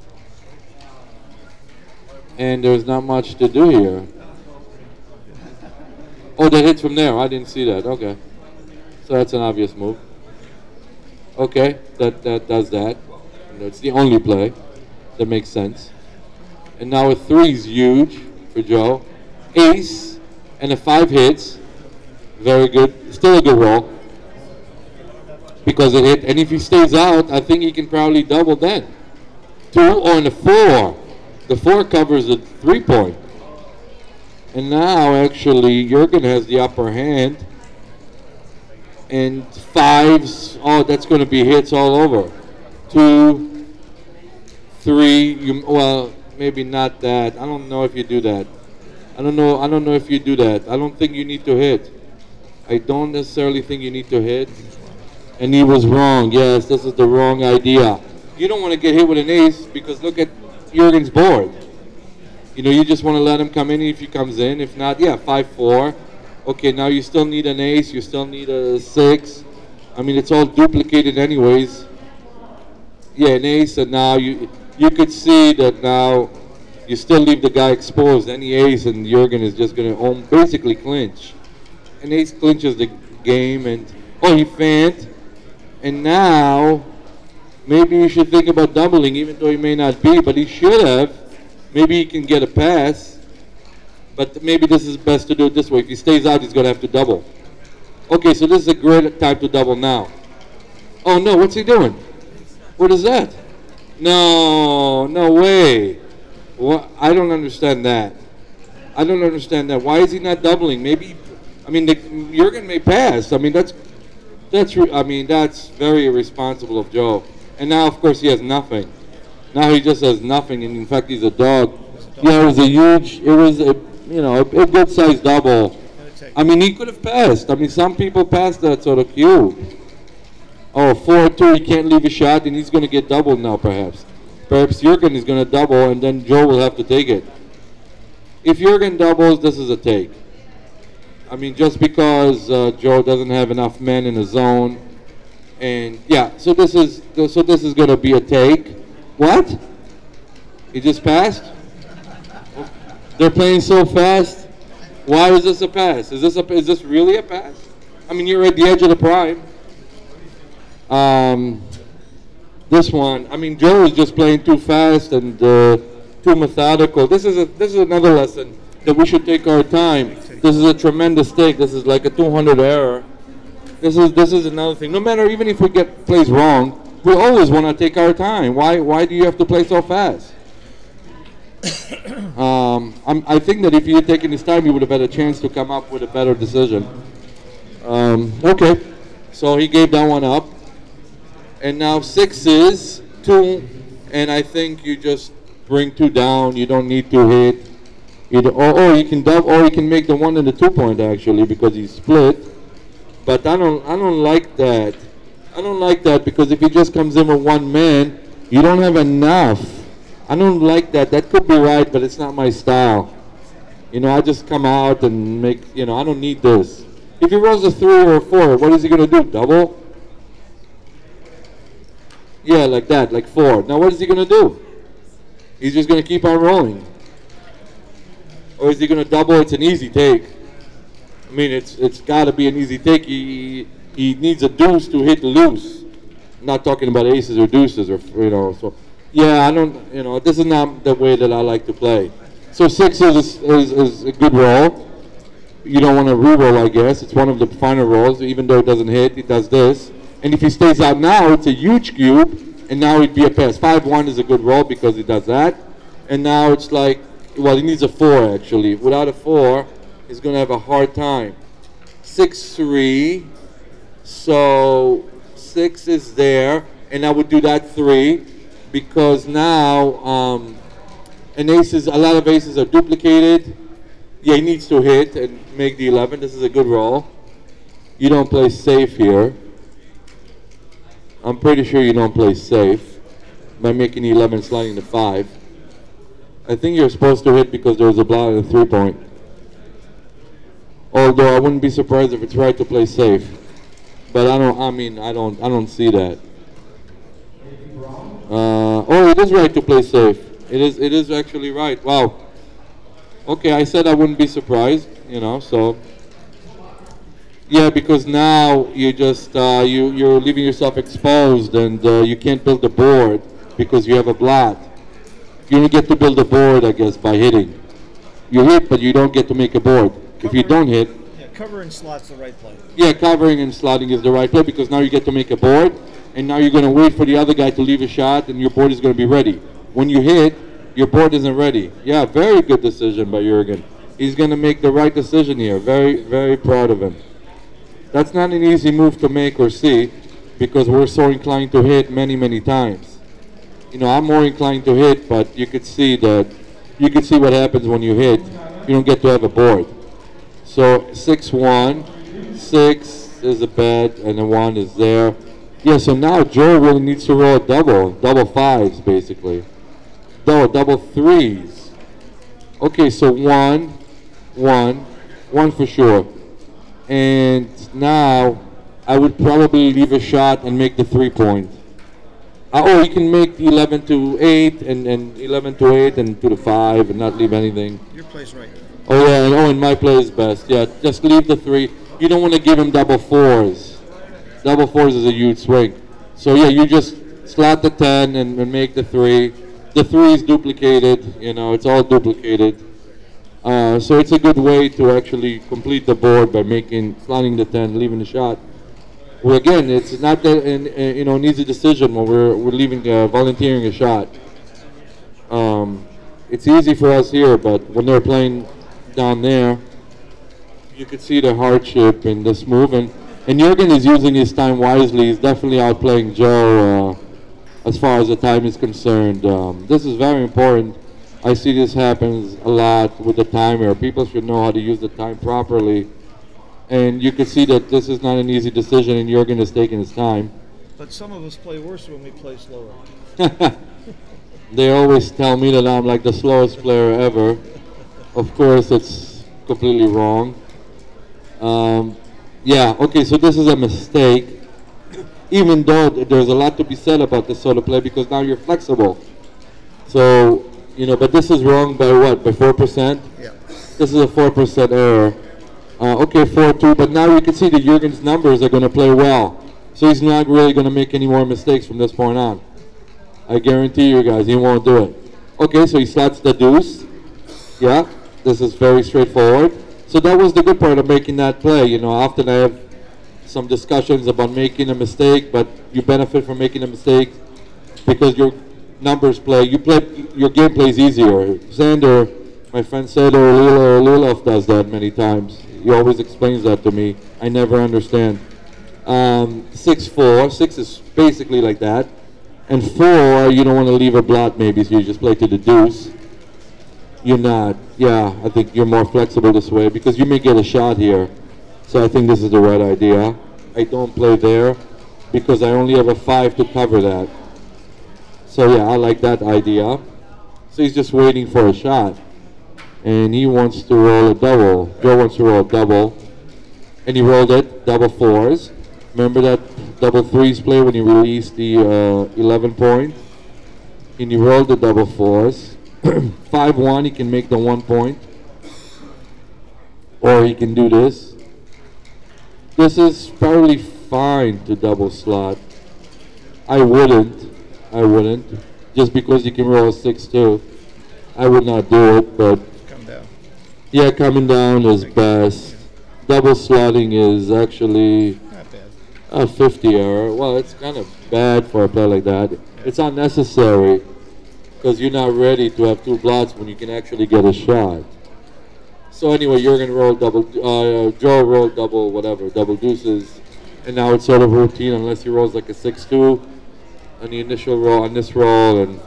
And there's not much to do here. Oh, that hits from there. I didn't see that. Okay. So that's an obvious move. Okay, that, that does that. That's the only play. That makes sense. And now a three is huge for Joe. Ace and a five hits. Very good. Still a good roll. Because it hit. And if he stays out, I think he can probably double then. Two on the four. The four covers the three point. And now, actually, Jurgen has the upper hand. And fives, oh, that's going to be hits all over. Two, three, you, well, maybe not that. I don't know if you do that. I don't know. I don't know if you do that. I don't think you need to hit. I don't necessarily think you need to hit. And he was wrong. Yes, this is the wrong idea. You don't want to get hit with an ace because look at Jurgen's board. You know, you just want to let him come in if he comes in. If not, yeah, five four. Okay, now you still need an ace. You still need a six. I mean, it's all duplicated anyways. Yeah, an ace, and now you you could see that now you still leave the guy exposed. Any ace, and Jurgen is just going to basically clinch. An ace clinches the game, and oh, he fanned. And now maybe you should think about doubling, even though he may not be, but he should have. Maybe he can get a pass, but maybe this is best to do it this way. If he stays out, he's going to have to double. Okay, so this is a great time to double now. Oh, no, what's he doing? What is that? No, no way. What? I don't understand that. I don't understand that. Why is he not doubling? Maybe, I mean, the, Jurgen may pass. I mean, that's, that's, I mean, that's very irresponsible of Joe. And now, of course, he has nothing. Now he just has nothing, and in fact, he's a dog. Yeah, it was a huge, it was a, you know, a, a good-sized double. I mean, he could have passed. I mean, some people pass that sort of cue. Oh, four two, he can't leave a shot, and he's going to get doubled now, perhaps. Perhaps Jurgen is going to double, and then Joe will have to take it. If Jurgen doubles, this is a take. I mean, just because uh, Joe doesn't have enough men in the zone, and yeah, so this is so this is going to be a take. What? He just passed? They're playing so fast. Why is this a pass? Is this a, is this really a pass? I mean, you're at the edge of the prime. Um, this one, I mean, Joe is just playing too fast and uh, too methodical. This is a, this is another lesson that we should take our time. This is a tremendous take. This is like a two hundred error. This is this is another thing. No matter, even if we get plays wrong, we always want to take our time. Why why do you have to play so fast? um, I'm, I think that if he had taken his time, he would have had a chance to come up with a better decision. Um, okay, so he gave that one up. And now six is two, and I think you just bring two down. You don't need to hit. You do, or, or you can double, or you can make the one and the two point actually because he's split. But I don't I don't like that. I don't like that because if he just comes in with one man, you don't have enough. I don't like that. That could be right, but it's not my style. You know, I just come out and make, you know, I don't need this. If he rolls a three or a four, what is he going to do? Double? Yeah, like that, like four. Now what is he going to do? He's just going to keep on rolling. Or is he going to double? It's an easy take. I mean, it's it's got to be an easy take. He, he needs a deuce to hit loose. I'm not talking about aces or deuces or, you know, so. Yeah, I don't, you know, this is not the way that I like to play. So six is, is, is a good roll. you don't want to re-roll, I guess. It's one of the final rolls. Even though it doesn't hit, it does this. And if he stays out now, it's a huge cube, and now it'd be a pass. five one is a good roll because it does that. And now it's like, well, he needs a four, actually. Without a four, he's going to have a hard time. six three. So six is there, and I would do that three because now um, an ace is, a lot of aces are duplicated. Yeah, he needs to hit and make the eleven. This is a good roll. You don't play safe here. I'm pretty sure you don't play safe by making the eleven sliding to five. I think you're supposed to hit because there's a block and a three point. Although I wouldn't be surprised if it's right to play safe. But I don't, I mean, I don't, I don't see that. Uh, oh, it is right to play safe. It is, it is actually right. Wow. Okay, I said I wouldn't be surprised, you know, so. Yeah, because now you just, uh, you, you're leaving yourself exposed and uh, you can't build a board because you have a blot. You don't get to build a board, I guess, by hitting. You hit, but you don't get to make a board. Covering, if you don't hit. Yeah, covering slot's the right play. Yeah, covering and slotting is the right play because now you get to make a board, and now you're going to wait for the other guy to leave a shot, and your board is going to be ready. When you hit, your board isn't ready. Yeah, very good decision by Jurgen. He's going to make the right decision here. Very, very proud of him. That's not an easy move to make or see because we're so inclined to hit many, many times. You know, I'm more inclined to hit, but you could see that, you could see what happens when you hit. You don't get to have a board. So six one, six is a bet, and the one is there. Yeah, so now Joe really needs to roll a double, double fives basically. Double, double threes. Okay, so one, one, one for sure. And now I would probably leave a shot and make the three point. Uh, oh, you can make the eleven to eight and, and eleven to eight and to the five and not leave anything. Your play's right. Oh yeah, and, oh, and my play is best. Yeah, just leave the three. You don't want to give him double fours. Double fours is a huge swing. So yeah, you just slot the ten and, and make the three. The three is duplicated. You know, it's all duplicated. Uh, so it's a good way to actually complete the board by making slotting the ten, leaving the shot. Well, again, it's not that an, uh, you know an easy decision when we're we're leaving uh, volunteering a shot. Um, it's easy for us here, but when they're playing down there, you could see the hardship in this move, and and Jurgen is using his time wisely. He's definitely outplaying Joe uh, as far as the time is concerned. Um, this is very important. I see this happens a lot with the timer. People should know how to use the time properly. And you can see that this is not an easy decision, and Jurgen is taking his time. But some of us play worse when we play slower. They always tell me that I'm like the slowest player ever. Of course, it's completely wrong. Um, yeah, okay, so this is a mistake. Even though there's a lot to be said about this sort of play because now you're flexible. So, you know, but this is wrong by what? By four percent? Yeah. This is a four percent error. Uh, okay, four two, but now you can see that Jurgen's numbers are going to play well. So he's not really going to make any more mistakes from this point on. I guarantee you guys, he won't do it. Okay, so he slots the deuce. Yeah, this is very straightforward. So that was the good part of making that play. You know, often I have some discussions about making a mistake, but you benefit from making a mistake because your numbers play. You play, your game plays easier. Xander, my friend Seder Lilov does that many times. He always explains that to me. I never understand. Um, six four, six is basically like that. And four, you don't want to leave a blot maybe, so you just play to the deuce. You're not. Yeah, I think you're more flexible this way because you may get a shot here. So I think this is the right idea. I don't play there because I only have a five to cover that. So yeah, I like that idea. So he's just waiting for a shot. And he wants to roll a double. Joe wants to roll a double. And he rolled it, double fours. Remember that double threes play when you released the uh, eleven point? And he rolled the double fours. five one, he can make the one point. Or he can do this. This is probably fine to double slot. I wouldn't. I wouldn't. Just because you can roll a six two. I would not do it, but Come down. Yeah, coming down is best. Double slotting is actually Not bad. a fifty error. Well, it's kind of bad for a play like that. It's unnecessary because you're not ready to have two blots when you can actually get a shot. So anyway, you're gonna roll double. Uh, Joe rolled double whatever, double deuces, and now it's sort of routine unless he rolls like a six two on the initial roll on this roll and.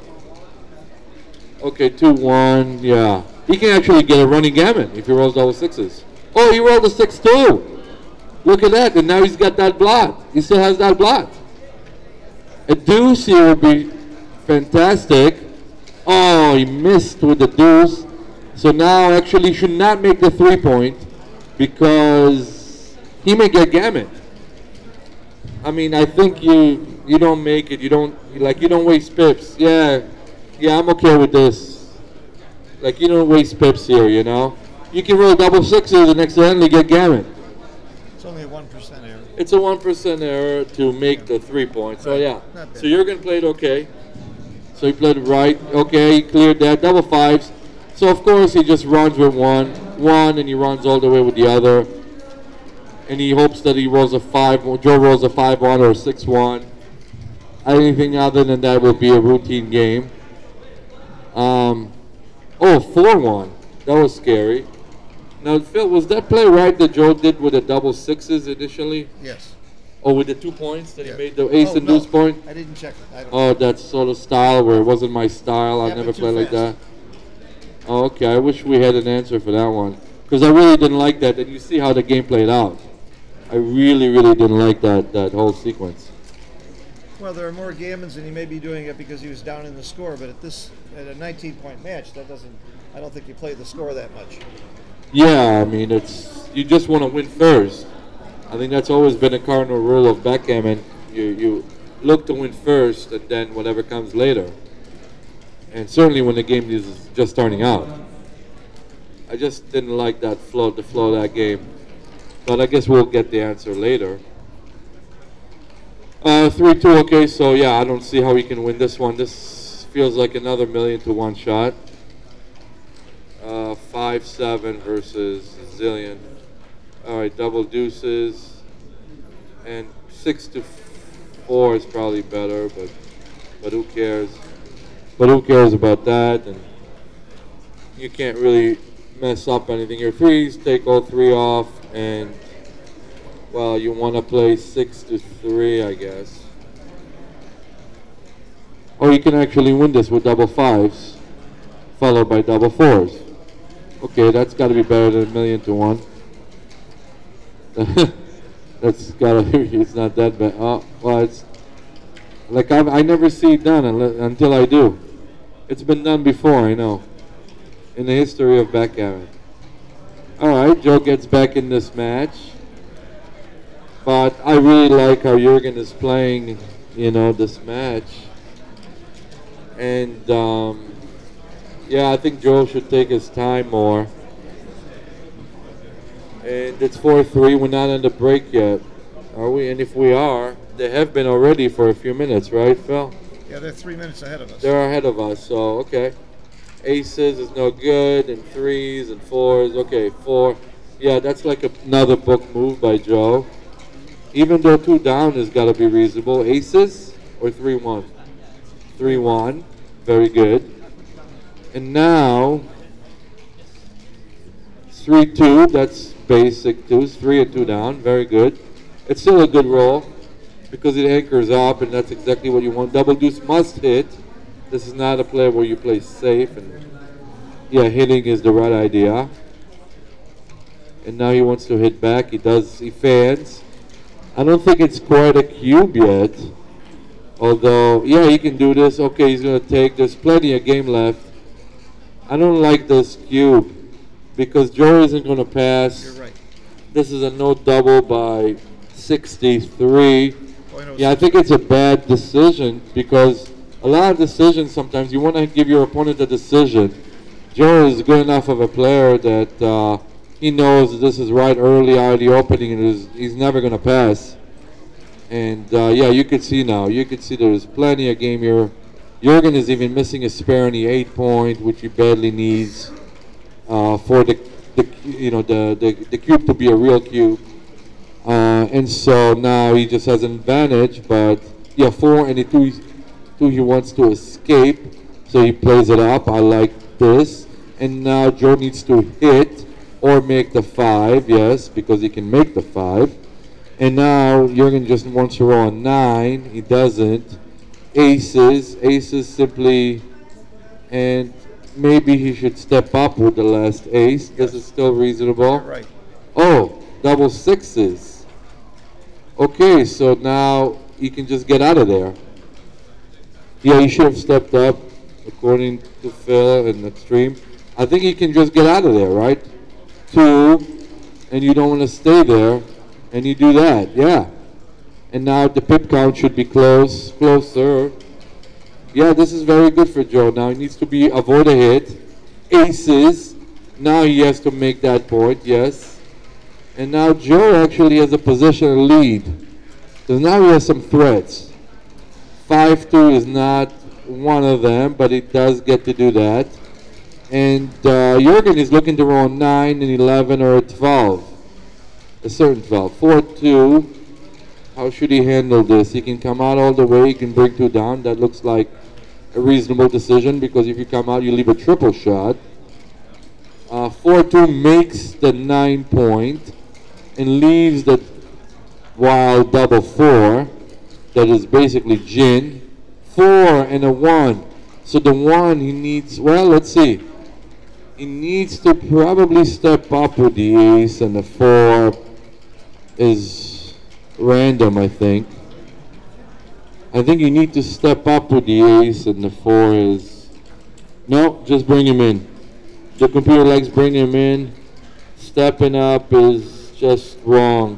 Okay, two one, yeah. He can actually get a running gammon if he rolls double sixes. Oh, he rolled a six two. Look at that, and now he's got that blot. He still has that blot. A deuce here would be fantastic. Oh, he missed with the deuce. So now actually he should not make the three point because he may get gammon. I mean, I think you you don't make it. You don't like you don't waste pips. Yeah, yeah, I'm okay with this. Like you don't waste pips here, you know. You can roll double sixes and accidentally get gammon. It's only a one percent error. It's a one percent error to make the three points. So Right. yeah. Not bad. So Jurgen played okay. So he played right. Okay, he cleared that. Double fives. So of course he just runs with one, one, and he runs all the way with the other. And he hopes that he rolls a five. Joe rolls a five one or a six one. Anything other than that will be a routine game. Um, oh, four one. That was scary. Now, Phil, was that play right that Joe did with the double sixes initially? Yes. Or with the two points that Yeah. he made the ace Oh, and no. deuce point? I didn't check it. I don't Oh, that's sort of style where it wasn't my style. I Happened never too play like that. fast. Oh, okay. I wish we had an answer for that one. Because I really didn't like that. And you see how the game played out. I really, really didn't like that, that whole sequence. Well, there are more gammons, and he may be doing it because he was down in the score. But at this, at a nineteen point match, that doesn't. I don't think you play the score that much. Yeah, I mean, it's you just want to win first. I think that's always been a cardinal rule of backgammon. You you look to win first, and then whatever comes later. And certainly when the game is just starting out. I just didn't like that flow, the flow of that game. But I guess we'll get the answer later. Uh, three two, okay, so yeah, I don't see how we can win this one. This feels like another million to one shot. Uh, five seven versus zillion. All right, double deuces, and six to four is probably better, but but who cares? But who cares about that? And you can't really mess up anything. Your threes take all three off, and well, you want to play six to three, I guess. Or you can actually win this with double fives, followed by double fours. Okay, that's got to be better than a million to one. That's got to be, it's not that bad. Oh, well, it's, like I've, I never see it done unless, until I do. It's been done before, I know, in the history of backgammon. All right, Joe gets back in this match. But I really like how Jurgen is playing, you know, this match. And, um, yeah, I think Joe should take his time more. And it's four three. We're not on the break yet, are we? And if we are, they have been already for a few minutes, right, Phil? Yeah, they're three minutes ahead of us. They're ahead of us, so, okay. Aces is no good, and threes and fours. Okay, four. Yeah, that's like a, another book move by Joe. Even though two down has got to be reasonable. Aces or three one? three one. Very good. And now, three two. That's basic twos. three and two down. Very good. It's still a good roll because it anchors up, and that's exactly what you want. Double deuce must hit. This is not a play where you play safe. And yeah, hitting is the right idea. And now he wants to hit back. He does. He fans. I don't think it's quite a cube yet. Although, yeah, he can do this. Okay, he's going to take. There's plenty of game left. I don't like this cube because Joe isn't going to pass. You're right. This is a no double by sixty-three. Oh, I know Yeah, I think it's a bad decision because a lot of decisions sometimes you want to give your opponent a decision. Joe is good enough of a player that uh, he knows this is right early out of the opening and is, he's never going to pass. And uh, yeah, you could see now. You could see there's plenty of game here. Jurgen is even missing a spare in the eight point, which he badly needs uh, for the, the you know, the, the, the cube to be a real cube. Uh, and so now he just has an advantage, but yeah, four and the two, two he wants to escape, so he plays it up. I like this. And now Joe needs to hit or make the five, yes, because he can make the five. And now Jürgen just wants to roll a nine. He doesn't. Aces, aces simply, and maybe he should step up with the last ace. This is still reasonable. Right. Oh, double sixes. Okay, so now he can just get out of there. Yeah, he should have stepped up, according to Phil and Extreme. I think he can just get out of there, right? Two, and you don't want to stay there, and you do that, yeah. And now the pip count should be close, closer. Yeah, this is very good for Joe. Now he needs to be avoid a hit. Aces. Now he has to make that point, yes. And now Joe actually has a position lead. Because now he has some threats. five two is not one of them, but he does get to do that. And uh, Jürgen is looking to roll a nine, and eleven, or a twelve. A certain twelve. four two. How should he handle this? He can come out all the way. He can bring two down. That looks like a reasonable decision, because if you come out, you leave a triple shot. Uh, four two makes the nine point and leaves the wild double four. That is basically gin. Four and a one. So the one he needs, well, let's see. He needs to probably step up with the ace, and the four is random, I think. I think you need to step up with the ace, and the four is, no, just bring him in. The computer likes bringing him in. Stepping up is just wrong.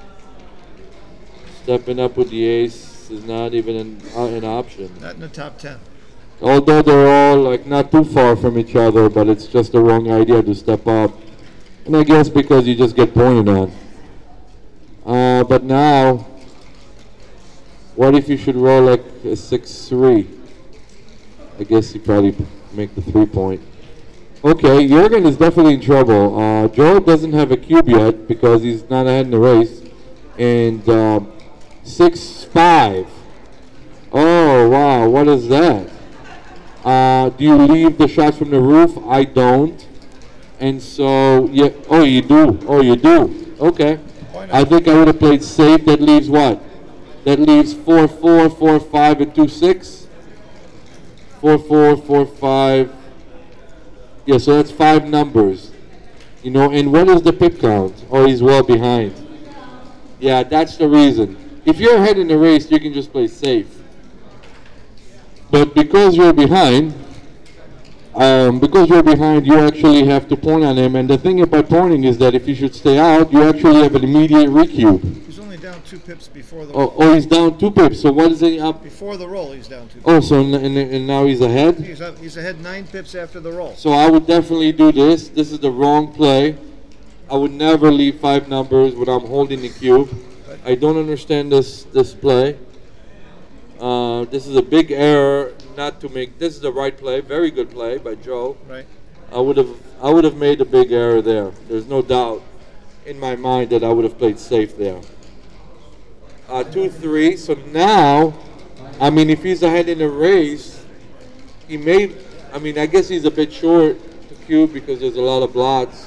Stepping up with the ace is not even an, uh, an option. Not in the top ten. Although they're all like not too far from each other, but it's just the wrong idea to step up. And I guess because you just get pointed on. Uh, but now, what if you should roll like a six three? I guess you probably make the three point. Okay, Jürgen is definitely in trouble. Uh, Joe doesn't have a cube yet because he's not ahead in the race. And uh, six five. Oh, wow, what is that? Uh, do you leave the shots from the roof? I don't. And so, yeah, oh, you do. Oh, you do. Okay. I think I would have played safe. That leaves what? That leaves four four, four five, and two six. four four, four five. Yeah, so that's five numbers. You know, and what is the pip count? Oh, he's well behind. Yeah, that's the reason. If you're ahead in the race, you can just play safe. But because you're behind, um, because you're behind, you actually have to point on him. And the thing about pointing is that if you should stay out, you actually have an immediate recube. He's only down two pips before the Oh, roll. oh he's down two pips. So what is he up? Before the roll, he's down two pips. Oh, so n and, and now he's ahead? He's, up, he's ahead nine pips after the roll. So I would definitely do this. This is the wrong play. I would never leave five numbers when I'm holding the cube. I don't understand this, this play. Uh, this is a big error not to make. This is the right play, very good play by Joe. Right. I would have, I would have made a big error there. There's no doubt in my mind that I would have played safe there. Uh, two three. So now, I mean, if he's ahead in the race, he made. I mean, I guess he's a bit short to cube because there's a lot of blots.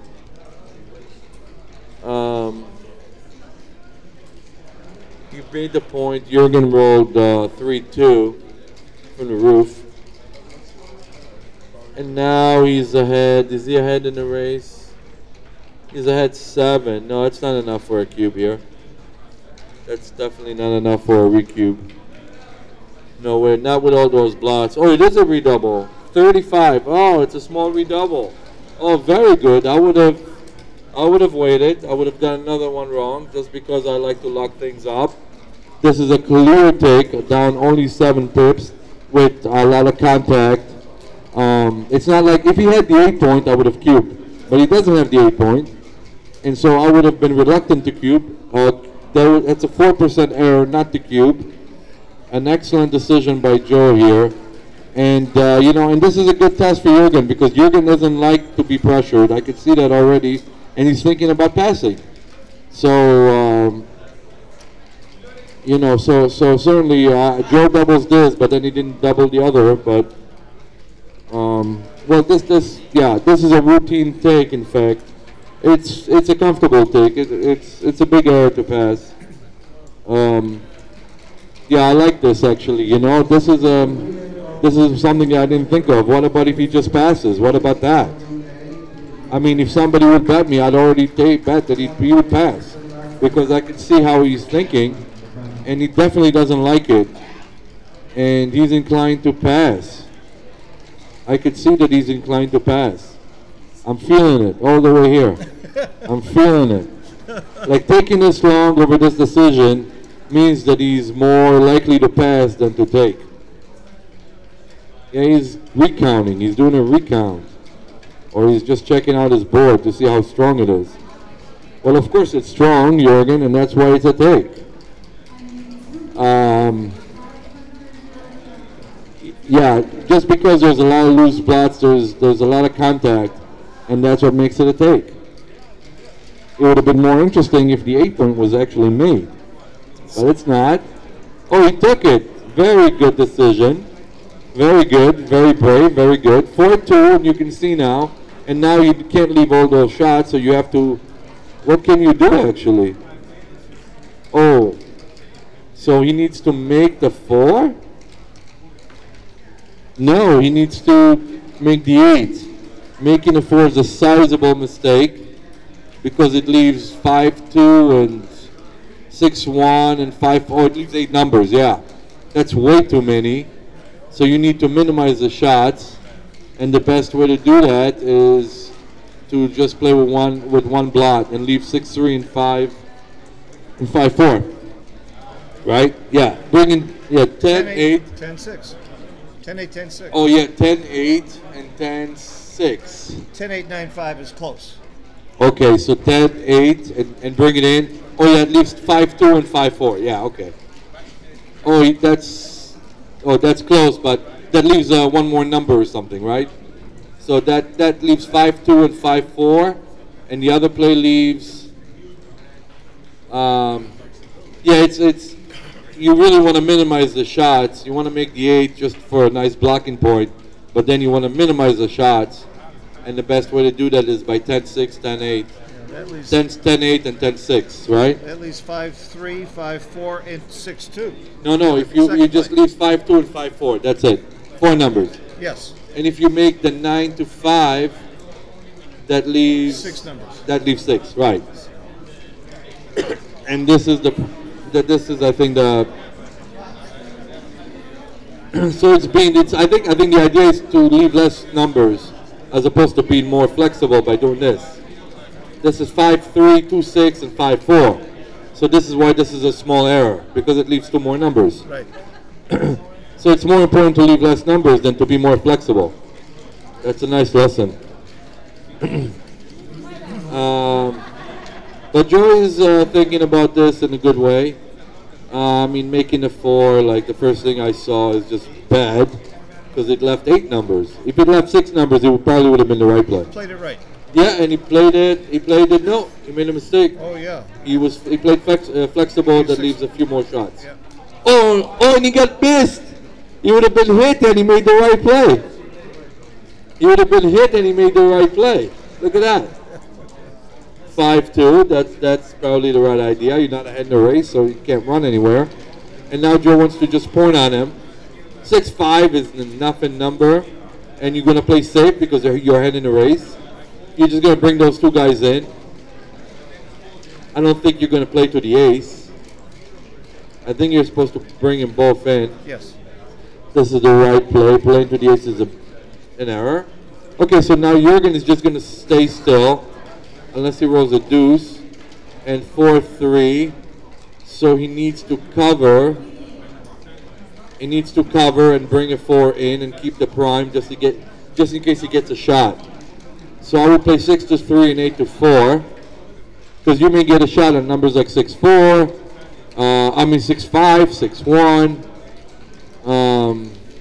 Um, You made the point. Jürgen rolled uh, three two from the roof. And now he's ahead. Is he ahead in the race? He's ahead seven. No, that's not enough for a cube here. That's definitely not enough for a recube. No way, not with all those blots. Oh, it is a redouble. thirty-five. Oh, it's a small redouble. Oh, very good. I would have I would have waited. I would have done another one wrong just because I like to lock things up. This is a clear take, down only seven pips with a lot of contact. Um, it's not like, if he had the eight point, I would have cubed. But he doesn't have the eight point. And so I would have been reluctant to cube. Uh, there, it's a four percent error not to cube. An excellent decision by Joe here. And, uh, you know, and this is a good test for Jürgen because Jürgen doesn't like to be pressured. I could see that already. And he's thinking about passing. So, um, you know, so so certainly uh, Joe doubles this, but then he didn't double the other. But, um, well, this, this, yeah, this is a routine take, in fact. It's it's a comfortable take. It, it's it's a big error to pass. Um, yeah, I like this actually. You know, this is um this is something I didn't think of. What about if he just passes? What about that? I mean, if somebody would bet me, I'd already take bet that he he would pass because I could see how he's thinking, and he definitely doesn't like it, and he's inclined to pass. I could see that he's inclined to pass. I'm feeling it all the way here. I'm feeling it. Like taking this long over this decision means that he's more likely to pass than to take. Yeah, he's recounting. He's doing a recount. Or he's just checking out his board to see how strong it is. Well, of course it's strong, Jürgen, and that's why it's a take. Um, yeah, just because there's a lot of loose plots, there's, there's a lot of contact, and that's what makes it a take. It would have been more interesting if the eight point was actually made. But it's not. Oh, he took it. Very good decision. Very good. Very brave. Very good. four two, and you can see now. And now you can't leave all those shots, so you have to... What can you do, actually? Oh. So he needs to make the four? No, he needs to make the eight. Making the four is a sizable mistake because it leaves five two and six one and five four. Oh, it leaves eight numbers, yeah. That's way too many. So you need to minimize the shots, and the best way to do that is to just play with one with one blot and leave six three and five and five four. Right? Yeah. Bring in yeah ten eight. ten six. ten eight, ten six. Oh yeah, ten eight and ten six. ten eight, nine five is close. Okay, so ten eight and, and bring it in. Oh yeah, it leaves five two and five four. Yeah, okay. Oh, that's oh that's close, but that leaves uh, one more number or something, right? So that that leaves five two and five four, and the other play leaves. Um, yeah, it's it's. You really want to minimize the shots. You want to make the eight just for a nice blocking point, but then you want to minimize the shots. And the best way to do that is by ten six, ten eight. Yeah, that leaves, ten, ten eight and ten six, right? That leaves five three, five four, and six two. No, no, if you, you just leave five two and five four, that's it. Four numbers. Yes. And if you make the nine to five, that leaves... Six numbers. That leaves six, right. And this is the... That this is, I think, the... so it's being... It's, I think I think the idea is to leave less numbers as opposed to being more flexible by doing this. This is five three, two six, and five four. So this is why this is a small error, because it leaves two more numbers. Right. So it's more important to leave less numbers than to be more flexible. That's a nice lesson. um, but Joe is uh, thinking about this in a good way. Uh, I mean, making a four, like the first thing I saw is just bad, because it left eight numbers. If it left six numbers, it would probably would have been the right play. Played it right. Yeah, and he played it. He played it. No, he made a mistake. Oh yeah. He was. He played flex, uh, flexible. That leaves a few more shots. Yeah. Oh, oh, and he got missed. He would have been hit, and he made the right play. He would have been hit, and he made the right play. Look at that. five two. That's that's probably the right idea. You're not ahead in the race, so you can't run anywhere. And now Joe wants to just point on him. six five is a nothing number, and you're going to play safe because you're ahead in the race. You're just going to bring those two guys in. I don't think you're going to play to the ace. I think you're supposed to bring them both in. Yes. This is the right play. Playing to the ace is a, an error. Okay, so now Jürgen is just going to stay still unless he rolls a deuce. And four three. So he needs to cover. He needs to cover and bring a four in and keep the prime just to get, just in case he gets a shot. So I would play six to three and eight to four, because you may get a shot on numbers like six four. Uh, I mean six five, six one, um,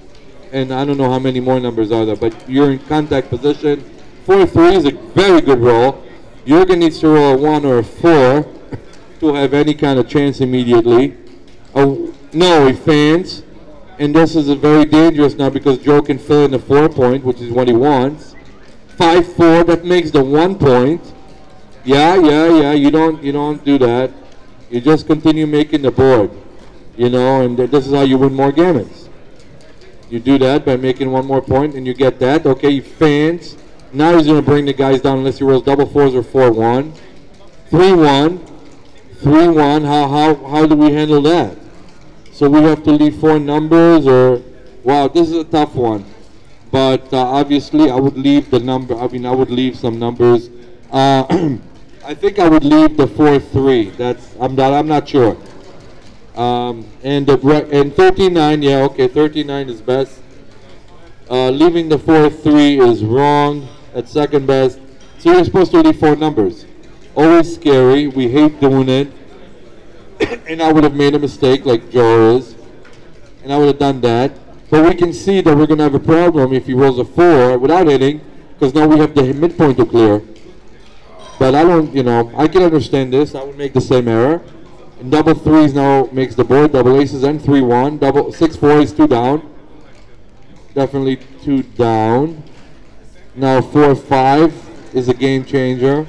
and I don't know how many more numbers are there, but you're in contact position. four three is a very good roll. Jurgen needs to roll a one or a four to have any kind of chance immediately. Oh, no, he fans. And this is a very dangerous now because Joe can fill in the four point, which is what he wants. five four, that makes the one point. Yeah, yeah, yeah, you don't, you don't do that. You just continue making the board, you know, and th this is how you win more gammons. You do that by making one more point and you get that. Okay, he fans. Now he's going to bring the guys down unless he rolls double fours or four one. three one. three one. How, how, how do we handle that? So we have to leave four numbers or... Wow, this is a tough one. But uh, obviously I would leave the number... I mean, I would leave some numbers. Uh, I think I would leave the four three. That's... I'm not, I'm not sure. Um, and the and thirteen nine, yeah, okay, thirteen nine is best. Uh, leaving the four three is wrong at second best. So you're supposed to leave four numbers. Always scary. We hate doing it. And I would have made a mistake like Joe is. And I would have done that. But we can see that we're going to have a problem if he rolls a four without hitting, because now we have the midpoint to clear. But I don't, you know, I can understand this. I would make the same error. And double threes now makes the board. Double aces and three one. Double six four is two down. Definitely two down. Now four five is a game changer.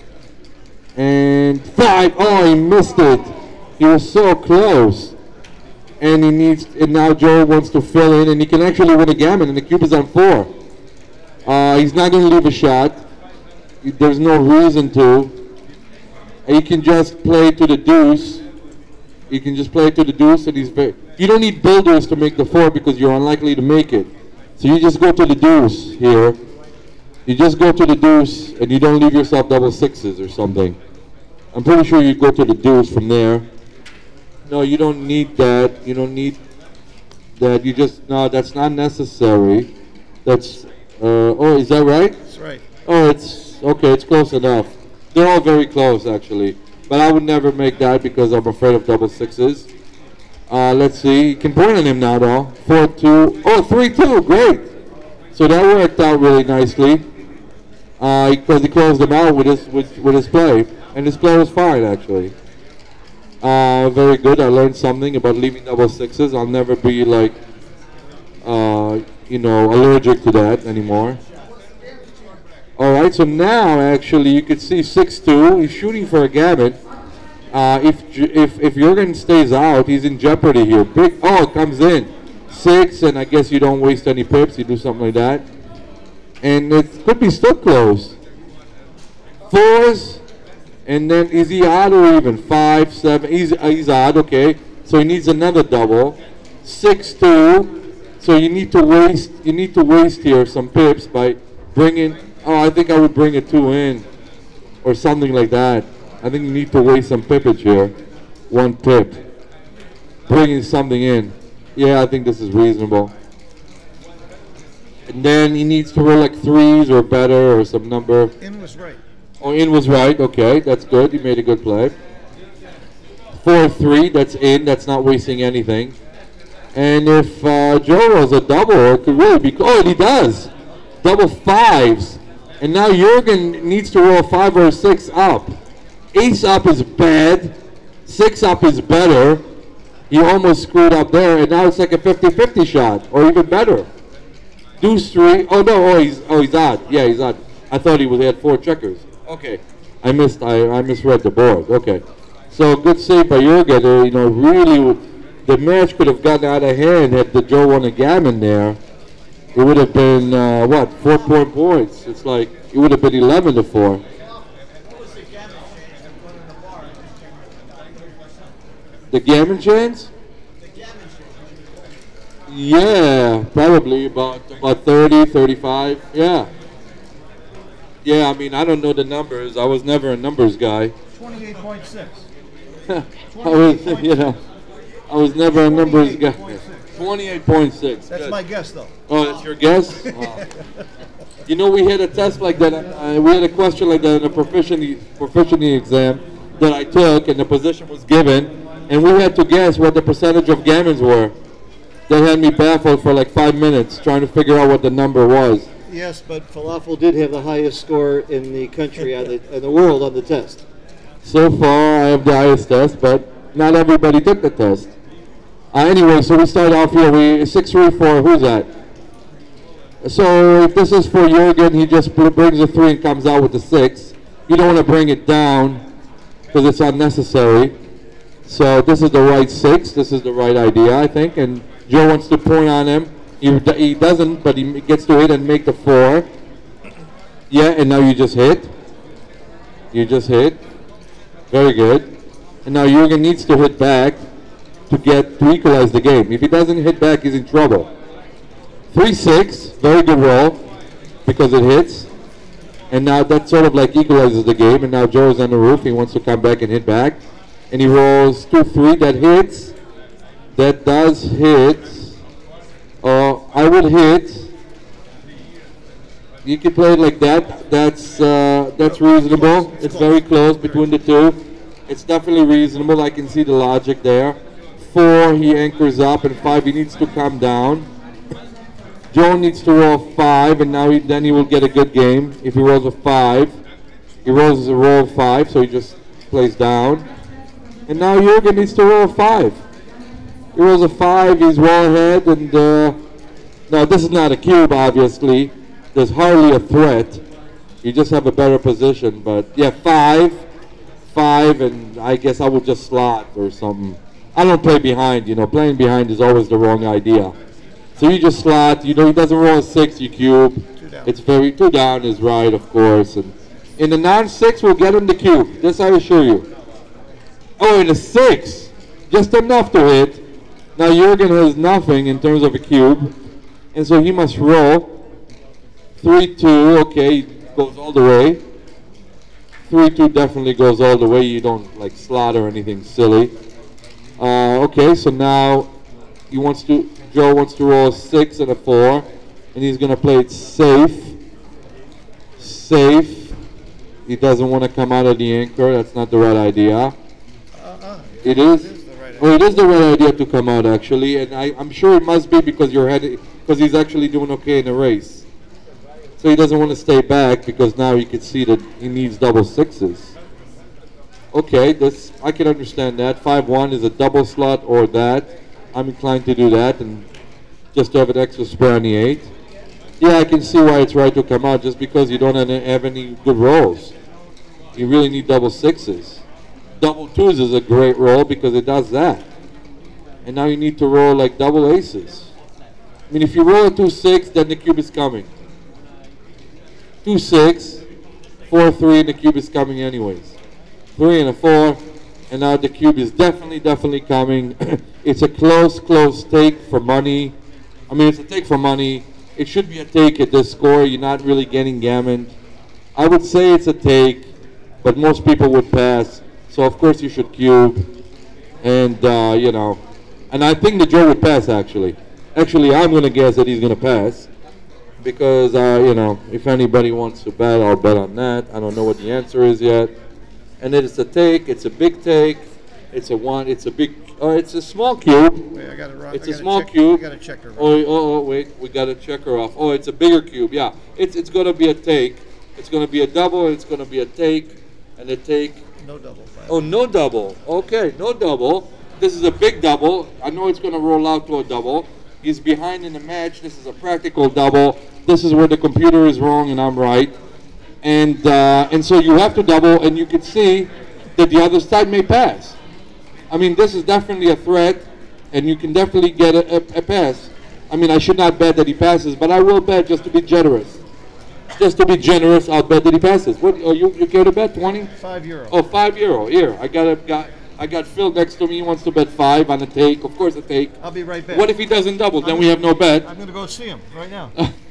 And five. Oh, he missed it. He was so close. And he needs. And now Joe wants to fill in, and he can actually win a gammon. And the cube is on four. Uh, he's not going to leave a shot. There's no reason to. And he can just play to the deuce. You can just play to the deuce, and he's very. You don't need builders to make the four because you're unlikely to make it. So you just go to the deuce here. You just go to the deuce, and you don't leave yourself double sixes or something. I'm pretty sure you go to the deuce from there. No, you don't need that. You don't need that. You just no. That's not necessary. That's. Uh, oh, is that right? That's right. Oh, it's okay. It's close enough. They're all very close, actually. But I would never make that because I'm afraid of double sixes. Uh, let's see. You can point on him now, though. four two. Oh, three two. Great. So that worked out really nicely. Uh, because he closed them out with his, with, with his play. And his play was fine, actually. Uh, very good. I learned something about leaving double sixes. I'll never be, like, uh, you know, allergic to that anymore. All right, so now actually you can see six two. He's shooting for a gammon. Uh, if if if Jurgen stays out, he's in jeopardy here. Big. Oh, it comes in six, and I guess you don't waste any pips. You do something like that, and it could be still close. Fours, and then is he odd or even? Five, seven. He's uh, he's odd. Okay, so he needs another double. Six two. So you need to waste you need to waste here some pips by bringing. Oh, I think I would bring a two in or something like that. I think you need to waste some pippage here. One pip. Bringing something in. Yeah, I think this is reasonable. And then he needs to roll like threes or better or some number. In was right. Oh, in was right. Okay, that's good. You made a good play. four three, that's in. That's not wasting anything. And if uh, Joe rolls a double, it could really be... Oh, and he does. Double fives. And now Jurgen needs to roll a five or a six up. Ace up is bad. Six up is better. He almost screwed up there, and now it's like a fifty fifty shot, or even better. Deuce three. Oh no! Oh, he's oh he's odd. Yeah, he's odd. I thought he was he had four checkers. Okay, I missed. I I misread the board. Okay, so good save by Jurgen. Uh, you know, really, the match could have gotten out of hand had the Joe won a gammon there. It would have been, uh, what, four point points. It's like, it would have been eleven to four. The gammon chance? Yeah, probably about, about thirty, thirty-five. Yeah. Yeah, I mean, I don't know the numbers. I was never a numbers guy. twenty-eight point six. I was, you know, I was never a numbers guy. twenty-eight point six. That's Good. my guess, though. Oh, that's your guess? Wow. You know, we had a test like that. Uh, we had a question like that in a proficiency, proficiency exam that I took, and the position was given, and we had to guess what the percentage of gammons were. that had me baffled for like five minutes trying to figure out what the number was. Yes, but Falafel did have the highest score in the country on the in the world on the test. So far, I have the highest test, but not everybody took the test. Uh, anyway, so we start off here. We six three four. Who's that? So if this is for Jurgen, he just br- brings a three and comes out with a six. You don't want to bring it down because it's unnecessary. So this is the right six. This is the right idea, I think. And Joe wants to point on him. He, d- he doesn't, but he gets to hit and make the four. Yeah, and now you just hit. You just hit. Very good. And now Jurgen needs to hit back to get to equalize the game. If he doesn't hit back, he's in trouble. three six, very good roll because it hits. And now that sort of like equalizes the game. And now Joe is on the roof. He wants to come back and hit back. And he rolls two three. That hits. That does hit. Uh, I would hit. You can play it like that. That's uh, that's reasonable. It's very close between the two. It's definitely reasonable. I can see the logic there. Four, he anchors up, and five, he needs to come down. Joe needs to roll five, and now he, then he will get a good game. If he rolls a five, he rolls a roll of five, so he just plays down. And now Jurgen needs to roll a five. He rolls a five, he's well ahead, and uh, now this is not a cube, obviously. There's hardly a threat. You just have a better position, but yeah, five, five, and I guess I would just slot or something. I don't play behind, you know, playing behind is always the wrong idea. So you just slot, you know, he doesn't roll a six, you cube. Two down. It's very, two down is right, of course. And in the non-six, we'll get him the cube, this I assure you. Oh, in a six, just enough to hit. Now Jurgen has nothing in terms of a cube, and so he must roll. three two, okay, goes all the way. three two definitely goes all the way. You don't like slot or anything silly. Uh, okay, so now he wants to. Joe wants to roll a six and a four, and he's gonna play it safe. Safe. He doesn't want to come out of the anchor. That's not the right idea. Uh-uh. It is. It is the right Oh, it is the right idea to come out actually, and I, I'm sure it must be because you're headed because he's actually doing okay in the race. So he doesn't want to stay back because now you can see that he needs double sixes. Okay, this I can understand that. five one is a double slot or that. I'm inclined to do that and just to have an extra spare on the eight. Yeah, I can see why it's right to come out just because you don't have any good rolls. You really need double sixes. Double twos is a great roll because it does that. And now you need to roll like double aces. I mean, if you roll a two six, then the cube is coming. two six, four three, and the cube is coming anyways. three and a four, and now the cube is definitely, definitely coming. It's a close, close take for money. I mean, it's a take for money. It should be a take at this score. You're not really getting gammoned. I would say it's a take, but most people would pass. So, of course, you should cube. And, uh, you know, and I think that Joe would pass, actually. Actually, I'm going to guess that he's going to pass. Because, uh, you know, if anybody wants to bet, I'll bet on that. I don't know what the answer is yet. And it is a take. It's a big take. It's a one. It's a big. Oh, it's a small cube. Wait, I got it wrong. It's I a gotta small check, cube. I got to check her. Oh, oh, oh, wait. We got to check her off. Oh, it's a bigger cube. Yeah. It's it's going to be a take. It's going to be a double. And it's going to be a take. And a take. No double. Five. Oh, no double. Okay, no double. This is a big double. I know it's going to roll out to a double. He's behind in the match. This is a practical double. This is where the computer is wrong and I'm right. And uh, and so you have to double, and you can see that the other side may pass. I mean, this is definitely a threat, and you can definitely get a, a, a pass. I mean, I should not bet that he passes, but I will bet just to be generous. Just to be generous, I'll bet that he passes. What? Oh, you you care to bet twenty? Five euro. Oh, five euro. Here, I got a got. I got Phil next to me. He wants to bet five on a take. Of course, a take. I'll be right back. What if he doesn't double? Then we have no bet. I'm going to go see him right now.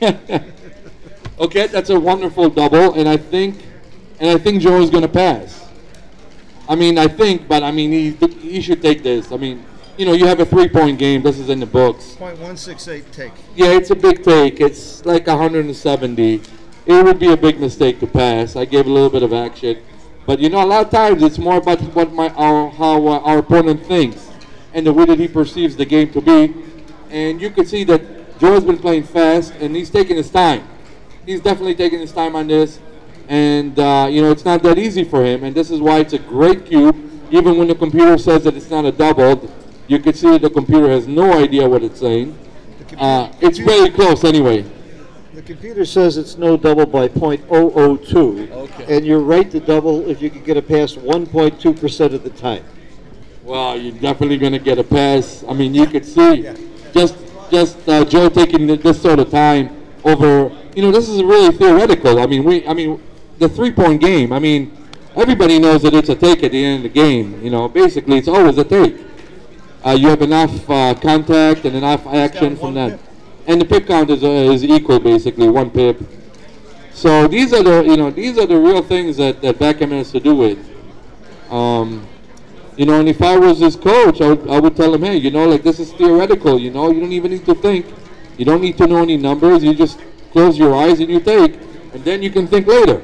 Okay, that's a wonderful double, and I think, and I think Joe is going to pass. I mean, I think, but I mean, he he should take this. I mean, you know, you have a three-point game. This is in the books. Point one six eight take. Yeah, it's a big take. It's like one hundred seventy. It would be a big mistake to pass. I gave a little bit of action, but you know, a lot of times it's more about what my our how uh, our opponent thinks and the way that he perceives the game to be. and you can see that Joe's been playing fast, and he's taking his time. He's definitely taking his time on this, and uh, you know, it's not that easy for him, and this is why it's a great cube. Even when the computer says that it's not a double, you can see that the computer has no idea what it's saying. Uh, it's very close anyway. The computer says it's no double by point zero zero two, Okay. and you're right to double if you can get it past one point two percent of the time. Well, you're definitely going to get a pass. I mean, you could see just just uh, Joe taking th- this sort of time over. You know, this is really theoretical. I mean, we. I mean, the three-point game. I mean, everybody knows that it's a take at the end of the game. You know, basically, it's always a take. Uh, you have enough uh, contact and enough action from that, and the pip count is uh, is equal, basically one pip. So these are the you know these are the real things that that backgammon has to do with. Um, You know, and if I was his coach, I would, I would tell him, hey, you know, like, this is theoretical, you know, you don't even need to think. You don't need to know any numbers. You just close your eyes and you take, and then you can think later.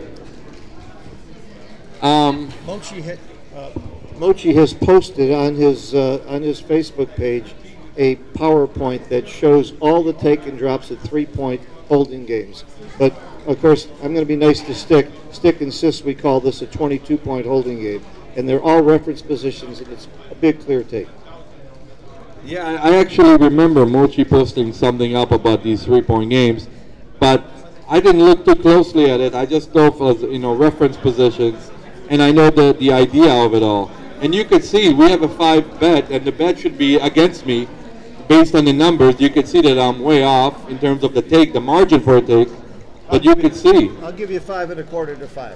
Um, Mochi, ha- uh, Mochi has posted on his uh, on his Facebook page a PowerPoint that shows all the take and drops at three-point holding games. But, of course, I'm going to be nice to Stick. Stick insists we call this a twenty-two point holding game. And they're all reference positions, and it's a big clear take. Yeah, I I actually remember Mochi posting something up about these three-point games, but I didn't look too closely at it. I just go for, you know, reference positions, and I know the, the idea of it all. And you could see we have a five bet, and the bet should be against me based on the numbers. You could see that I'm way off in terms of the take, the margin for a take, but you could see. I'll give you five and a quarter to five.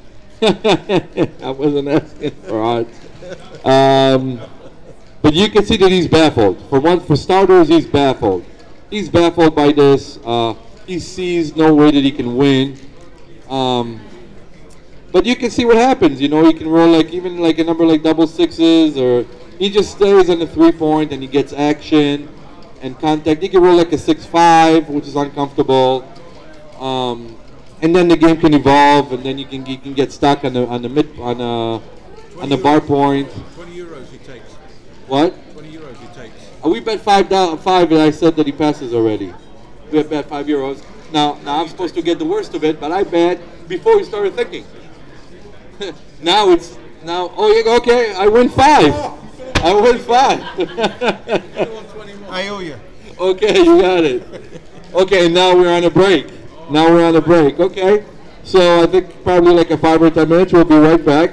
I wasn't asking for odds. Um, but you can see that he's baffled. For one, for starters, he's baffled. He's baffled by this. Uh, he sees no way that he can win. Um, but you can see what happens. You know, he can roll like even like a number like double sixes, or he just stays on the three point and he gets action and contact. He can roll like a six five, which is uncomfortable. Um, And then the game can evolve, and then you can you can get stuck on the on the mid on uh on the bar point. twenty euros he takes. What? twenty euros he takes. Uh, we bet five dollars five, and I said that he passes already. We have bet five euros. Now now I'm supposed to get the worst of it, but I bet before we started thinking. now it's now. Oh yeah, okay. I win five. I win five. I owe you. Okay, you got it. Okay, now we're on a break. Now we're on a break. Okay, so I think probably like a five or ten minutes. We'll be right back.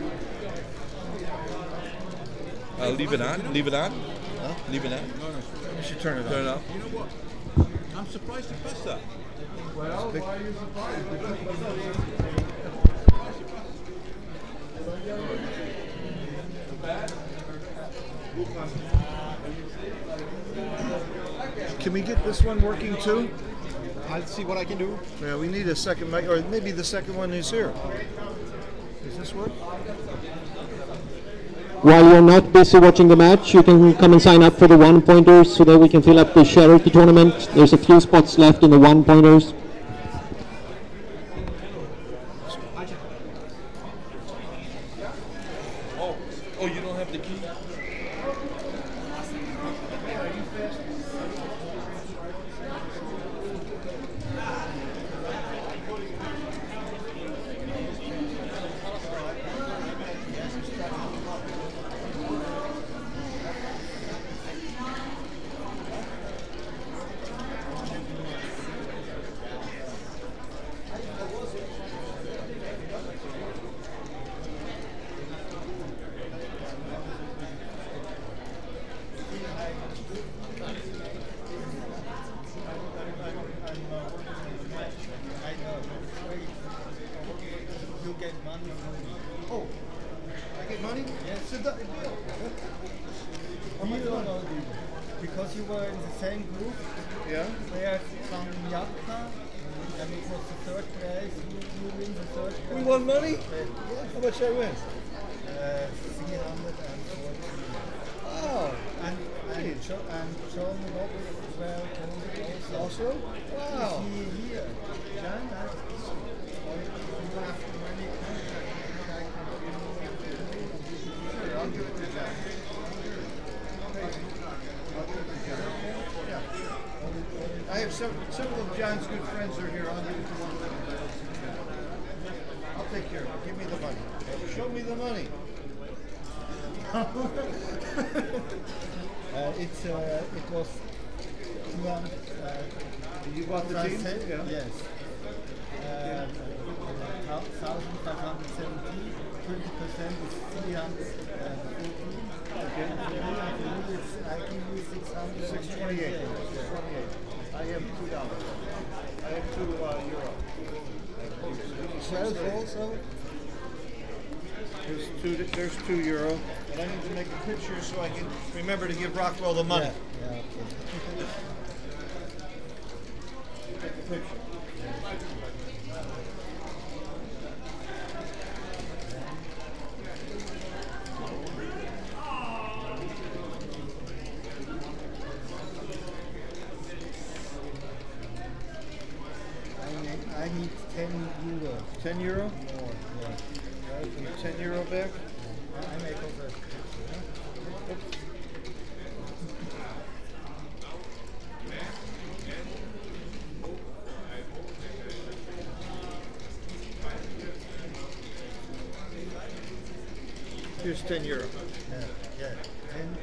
Uh, leave it on. Leave it on. Huh? Leave it on. You should turn it Turn on. it off. You know what? I'm surprised he pressed that. Well, why are you surprised? Can we get this one working too? I'll see what I can do. Yeah, we need a second mic, or maybe the second one is here. Does this work? While you're not busy watching the match, you can come and sign up for the one-pointers so that we can fill up the charity tournament. There's a few spots left in the one-pointers. Oh, oh, you don't have the key? You get money from me. Oh, I get money? Yes. So that, deal. Deal or no deal? Because you were in the same group. Yeah. Where from Yapka, and it was the third place. You, you win the third place. We won money? Yeah. How much I win? Uh, three hundred forty. Oh, And, and, jo- and John Roberts were also. also? Wow. Is he here? John, uh, or you have many contacts, I can give you. Sure, I'll give it to John. I'll give it to John. Yeah. John's good friends are here. I'll give it to one of them. I'll take care of it. Give me the money. Show me the money. uh, it's uh, it was two hundred. Uh, You bought the team? Yeah. Yes. Uh, one thousand five hundred seventy. Twenty percent is three hundred fourteen. Okay. And for me, and for me it's, I give you six hundred. Six twenty-eight. Six twenty-eight. I have two dollars. I have two uh, euro. Twelve also. There's two. There's two euro. But I need to make a picture so I can remember to give Rockwell the money. Yeah. Yeah. Okay. Take a picture. I need, I need ten euro. Ten euro? More. Yeah. You need ten euro back? I, I make over. Here's ten euro. Yeah. Yeah. Ten.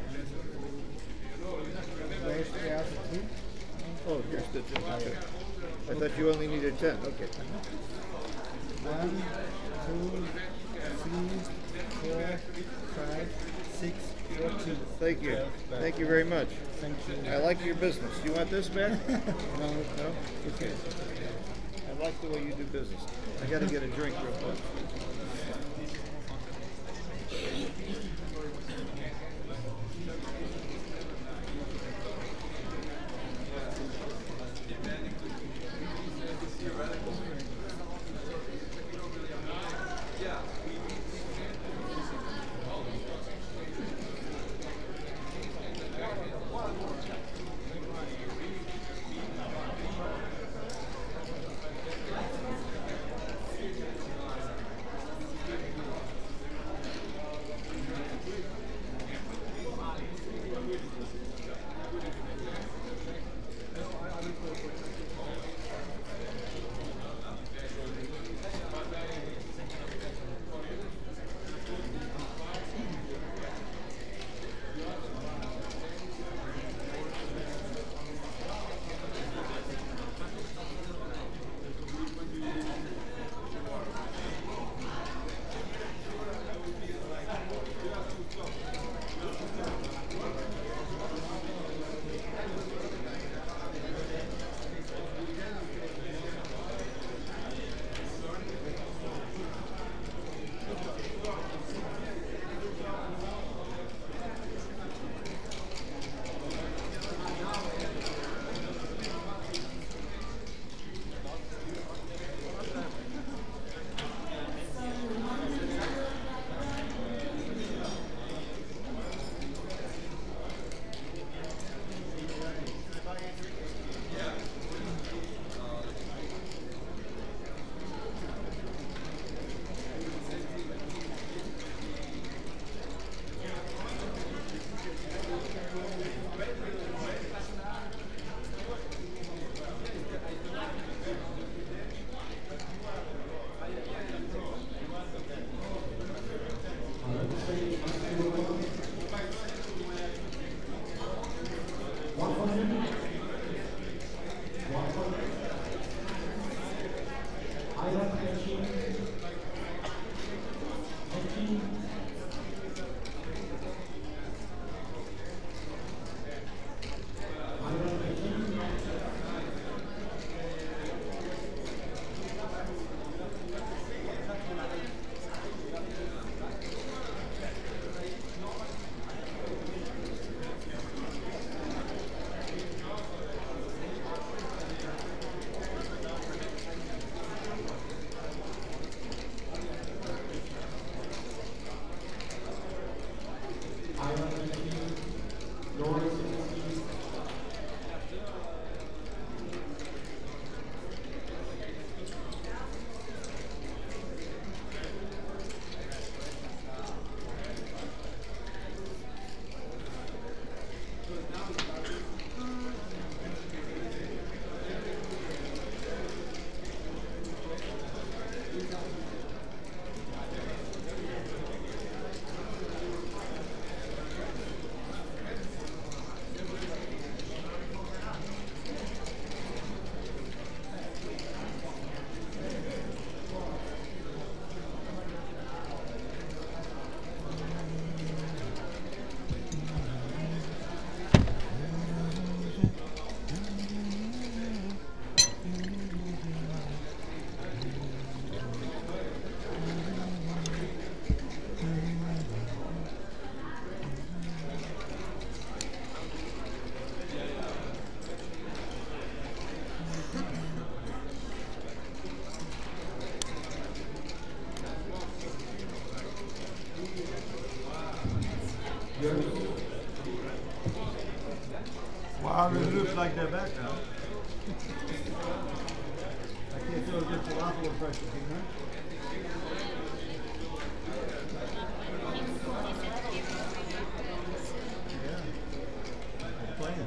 Where's the other two? Oh, here's the ten. Okay. I thought you only needed ten. Okay. One, two, three, four, five, six, fourteen. Thank you. Thank you very much. Thank you. I like your business. You want this back? No, No? okay. I like the way you do business. I got to get a drink real quick. like that background. I can't do a good falafel impression, can you? Yeah. I'm playing.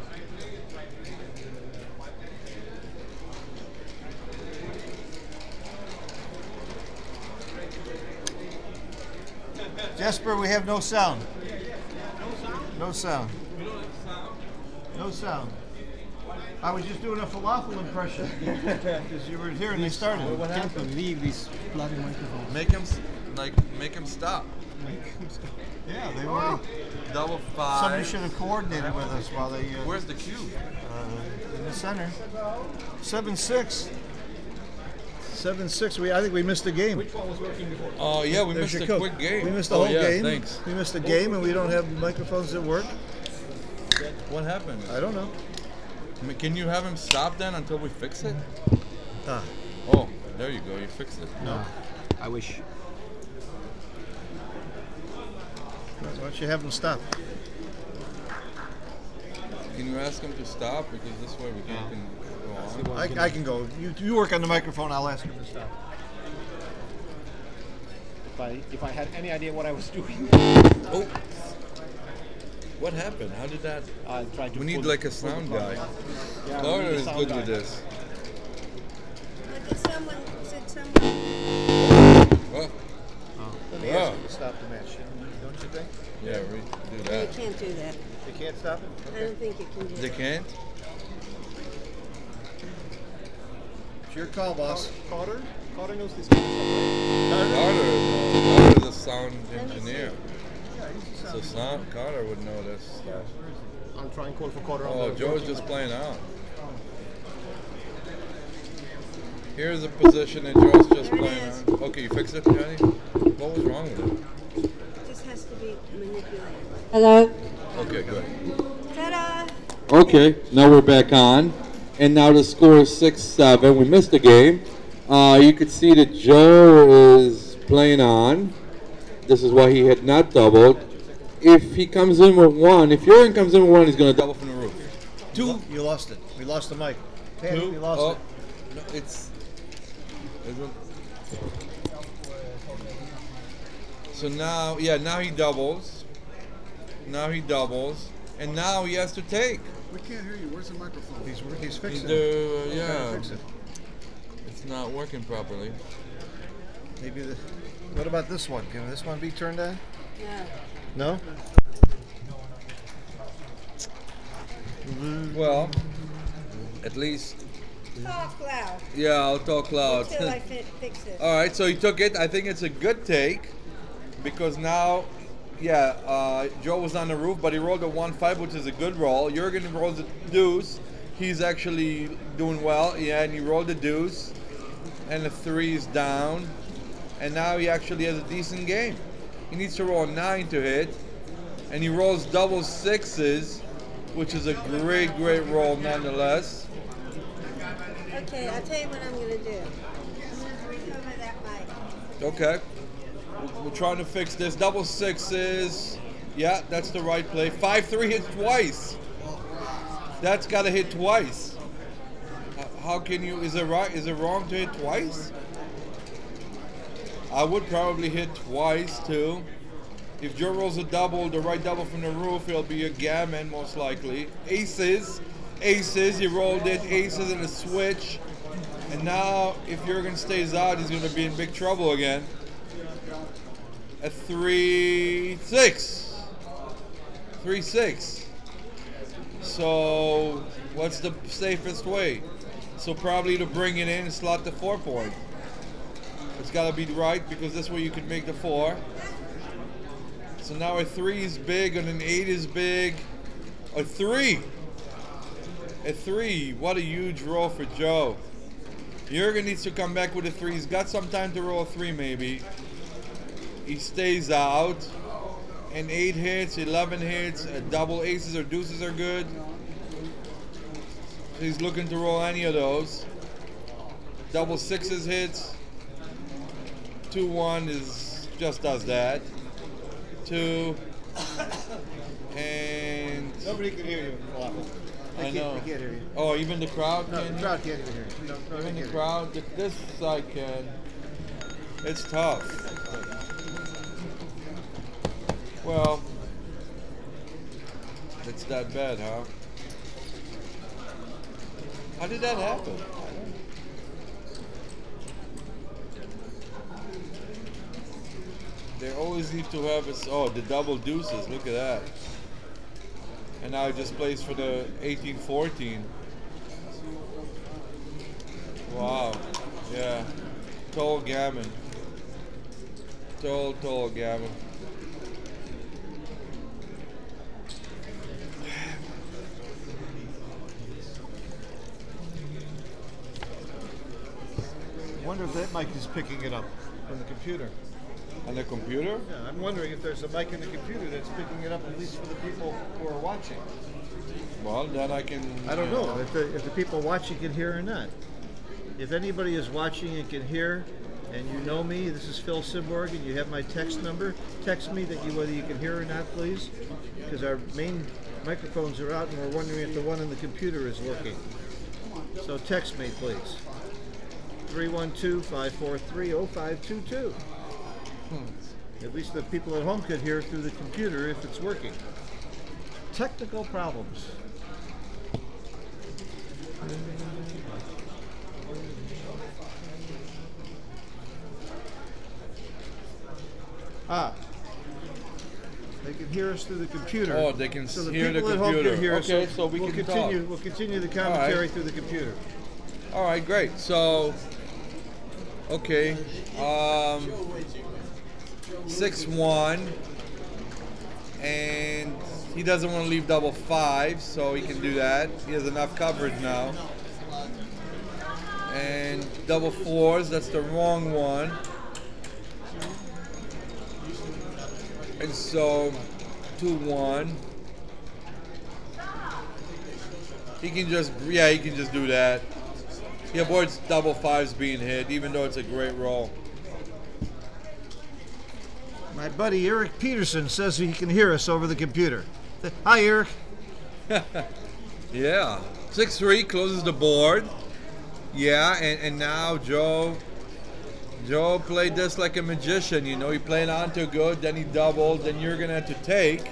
Jesper, we have no sound. No sound. No sound. I was just doing a falafel impression because you were here and they started. I can't believe these bloody microphones. Make him s- like make him stop. Yeah, they were. Double five. Somebody should have coordinated with us while they. Uh, Where's the cube? Uh, in the center. Seven six. Seven six. We I think we missed a game. Which one was working before? Oh yeah, we There's missed your a cook. quick game. We missed the oh, whole yeah, game. Thanks. We missed a game and we don't have microphones that work. What happened? I don't know. I mean, can you have him stop then until we fix it? Ah. Oh, there you go. You fixed it. No. I wish. Why don't you have them stop? Can you ask him to stop because this way we can, can go on? I, I can go. You, you work on the microphone. I'll ask him to stop. If I if I had any idea what I was doing. Oh. What happened? How did that? I tried to we need pull- like a pull the sound plug. guy. Yeah, we Carter need a is sound good guy. with this. But did someone, said someone, Well, Let me Yeah. ask him to stop the match. Don't you think? yeah, we do you that. can't do that. You can't stop it? I don't think you can do They that. can't? It's your call, boss. Carter? Carter knows this kind of stuff, right? Carter, no, Carter's a sound Let me engineer. see. So sound, Carter would know this stuff. I'll try and call for Carter on Oh, the Joe's working just mic. playing out. Here's a position that Joe's just There it playing is. out. Okay, you fixed it, Johnny? What was wrong with it? It just has to be manipulated. Hello? Okay, good. Ta-da! Okay, now we're back on. And now the score is six seven. We missed the game. Uh, you could see that Joe is playing on. This is why he had not doubled. If he comes in with one, if Jurgen comes in with one, he's going to double from the roof. Two. You lost it. We lost the mic. Tam, Two. you lost Oh, it. no, it's. Isn't. So now, yeah, now he doubles. Now he doubles. And now he has to take. We can't hear you. Where's the microphone? He's, he's He's fixing it. the, He's trying to yeah. fix it. It's not working properly. Maybe the. What about this one? Can this one be turned on? No. No? Well, at least, Talk loud yeah, I'll talk loud. until I fi- fix it. All right, so he took it. I think it's a good take because now, yeah, uh, Joe was on the roof, but he rolled a one five, which is a good roll. Jurgen rolls a deuce. He's actually doing well. Yeah, and he rolled a deuce, and the three is down, and now he actually has a decent game. He needs to roll a nine to hit, and he rolls double sixes, which is a great, great roll nonetheless. Okay, I'll tell you what I'm going to do. I'm going to recover that mic. Okay. We're trying to fix this. Double sixes. Yeah, that's the right play. five three hits twice. That's got to hit twice. Uh, How can you, is it right, is it wrong to hit twice? I would probably hit twice too. If Joe rolls a double, the right double from the roof, it'll be a gammon most likely. Aces, aces, he rolled it, aces and a switch. And now, if Jurgen stays out, he's going to be in big trouble again. A three, six. Three, six. So, what's the safest way? So probably to bring it in and slot the four point. It's got to be right because this way you can make the four. So now a three is big and an eight is big. A three. A three. What a huge roll for Joe. Jurgen needs to come back with a three. He's got some time to roll a three maybe. He stays out. And eight hits, eleven hits, uh, double aces or deuces are good. So he's looking to roll any of those. Double sixes hits. Two one is just does that. Two and Nobody can hear you. They I can't, know. They can't hear you. Oh, even the crowd No, can the crowd can't even hear you. No, no, they Even the can't crowd, th- this side can. It's tough. Well, it's that bad, huh? How did that happen? They always need to have us. Oh, the double deuces. Look at that. And now it just plays for the eighteen fourteen. Wow. Yeah. Total gammon. Total, total gammon. I wonder if that mic is picking it up from the computer. On the computer? Yeah, I'm wondering if there's a mic in the computer that's picking it up, at least for the people who are watching. Well, then I can. I don't you know if the, if the people watching can hear or not. If anybody is watching and can hear, and you know me, this is Phil Simborg, and you have my text number, text me that you whether you can hear or not, please, because our main microphones are out, and we're wondering if the one on the computer is working. So text me, please. three one two, five four three, zero five two two. At least the people at home could hear through the computer if it's working. Technical problems. Ah. They can hear us through the computer. Oh, they can so the hear the people at home computer. can hear us, Okay, so we we'll can continue. talk. We'll continue the All right. commentary through the computer. All right, great. So, okay, um, six one, and he doesn't want to leave double five, so he can do that. He has enough coverage now. And double fours, that's the wrong one. And so, two one. He can just, yeah, he can just do that. He avoids double fives being hit, even though it's a great roll. My buddy Eric Peterson says he can hear us over the computer. Hi, Eric. Yeah. six three closes the board. Yeah, and, and now Joe Joe played this like a magician, you know. He played on to good, then he doubled, then you're going to have to take.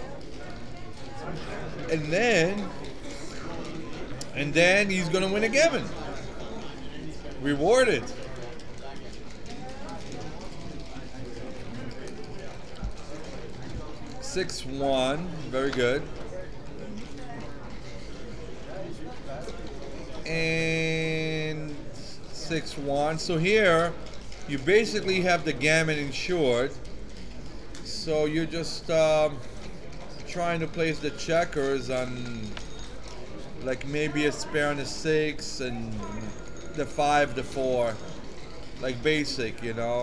And then, and then he's going to win a gammon. Rewarded. six one, very good. And six one. So here, you basically have the gammon insured. So you're just um, trying to place the checkers on, like maybe a spare on a six and the five, the four, like basic, you know.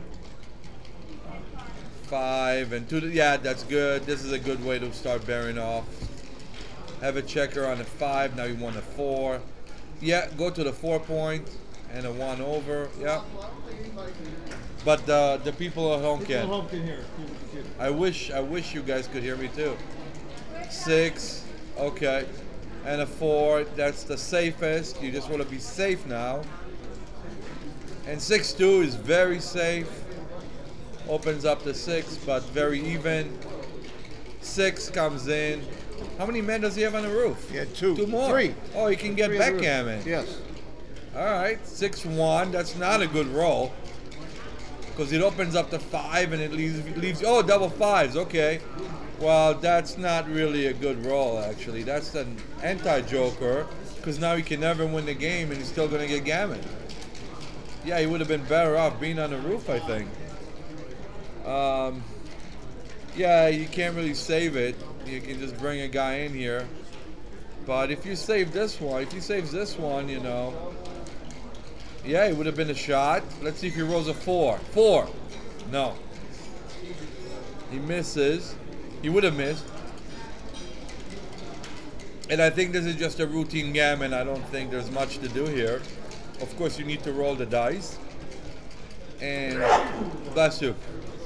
Five and two. Yeah, that's good. This is a good way to start bearing off. Have a checker on a five. Now you want a four. Yeah, go to the four point and a one over. Yeah. But uh, the people at home People at can. home can hear. I wish. I wish you guys could hear me too. Six. Okay. And a four. That's the safest. You just want to be safe now. And six two is very safe. Opens up to six, but very even. Six comes in. How many men does he have on the roof? Yeah, two. Two more. Three. Oh, he can get Three on the roof. backgammon. Yes. All right, six one. That's not a good roll because it opens up to five and it leaves leaves. Oh, double fives. Okay. Well, that's not really a good roll actually. That's an anti-joker because now he can never win the game and he's still gonna get gammon. Yeah, he would have been better off being on the roof, I think. Um, yeah, you can't really save it. You can just bring a guy in here. But if you save this one, if he saves this one, you know, yeah, it would have been a shot. Let's see if he rolls a four. Four. No. He misses. He would have missed. And I think this is just a routine gammon. I don't think there's much to do here. Of course, you need to roll the dice. And bless you.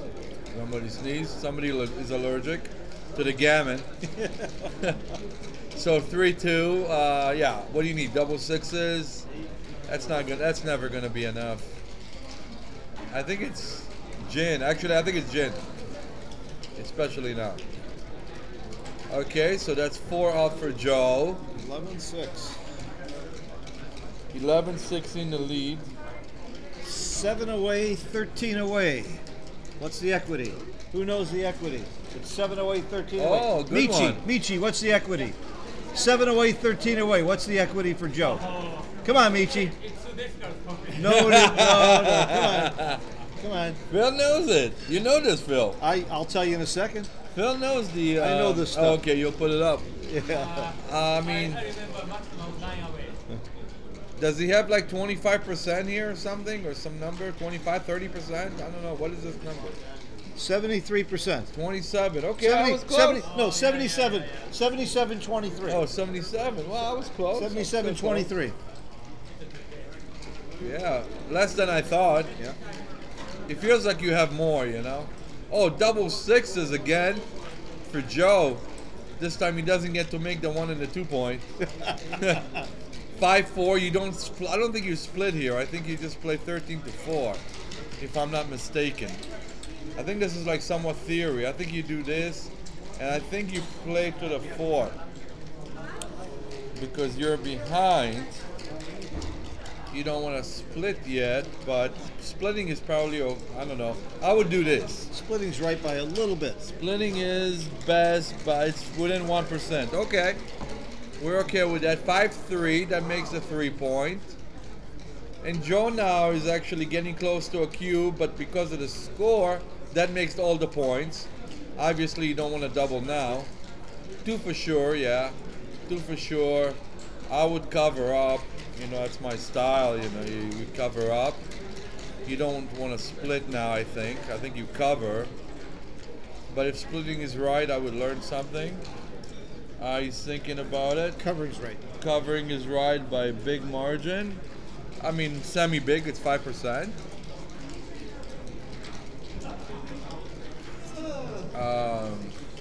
Somebody sneezed. Somebody is allergic to the gammon. So three two. Uh, yeah. What do you need? Double sixes. That's not good. That's never gonna be enough. I think it's gin. Actually, I think it's gin. Especially now. Okay, so that's four off for Joe. eleven six. eleven six in the lead. Seven away, thirteen away. What's the equity? Who knows the equity? It's seven away, thirteen away. Oh, good Michi, one. Michi, what's the equity? Seven away, thirteen away. What's the equity for Joe? Come on, Michi. It's so difficult for me. No, no, no, no. Come on. Come on. Phil knows it. You know this, Phil. I, I'll tell you in a second. Phil knows the. Uh, I know this stuff. Oh, okay, you'll put it up. Yeah. Uh, I mean, I remember maximum nine away. does he have like twenty-five percent here or something? Or some number? twenty-five, thirty percent? I don't know. What is this number? seventy-three percent. twenty-seven. Okay, I seventy, was close. seventy, no, seventy-seven. seventy-seven twenty-three. Oh, seventy-seven. Well, I was close. seventy-seven twenty-three. Yeah, less than I thought. Yeah. It feels like you have more, you know? Oh, double sixes again for Joe. This time he doesn't get to make the one and the two point. five four, you don't spl- I don't think you split here. I think you just play thirteen to four, if I'm not mistaken. I think this is like somewhat theory. I think you do this, and I think you play to the four. Because you're behind. You don't want to split yet, but splitting is probably, oh, I don't know. I would do this. Splitting's right by a little bit. Splitting is best, but it's within one percent. Okay. We're okay with that. five three, that makes a three point. And Joe now is actually getting close to a cube, but because of the score, that makes all the points. Obviously, you don't want to double now. Two for sure, yeah. Two for sure. I would cover up. You know, it's my style, you know, you, you cover up. You don't want to split now, I think. I think you cover. But if splitting is right, I would learn something. Uh, he's thinking about it. Covering's right. Covering is right by a big margin. I mean, semi-big, it's five percent. Um,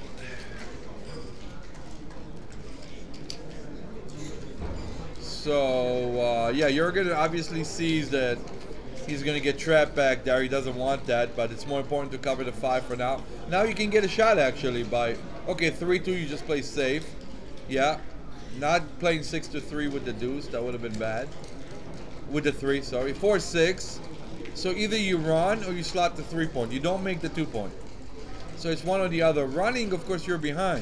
so, uh, yeah, Jurgen obviously sees that he's going to get trapped back there. He doesn't want that, but it's more important to cover the five for now. Now you can get a shot, actually, by... Okay, three two, you just play safe. Yeah. Not playing six to three with the deuce. That would have been bad. With the three, sorry. four six. So either you run or you slot the three point. You don't make the two point. So it's one or the other. Running, of course, you're behind.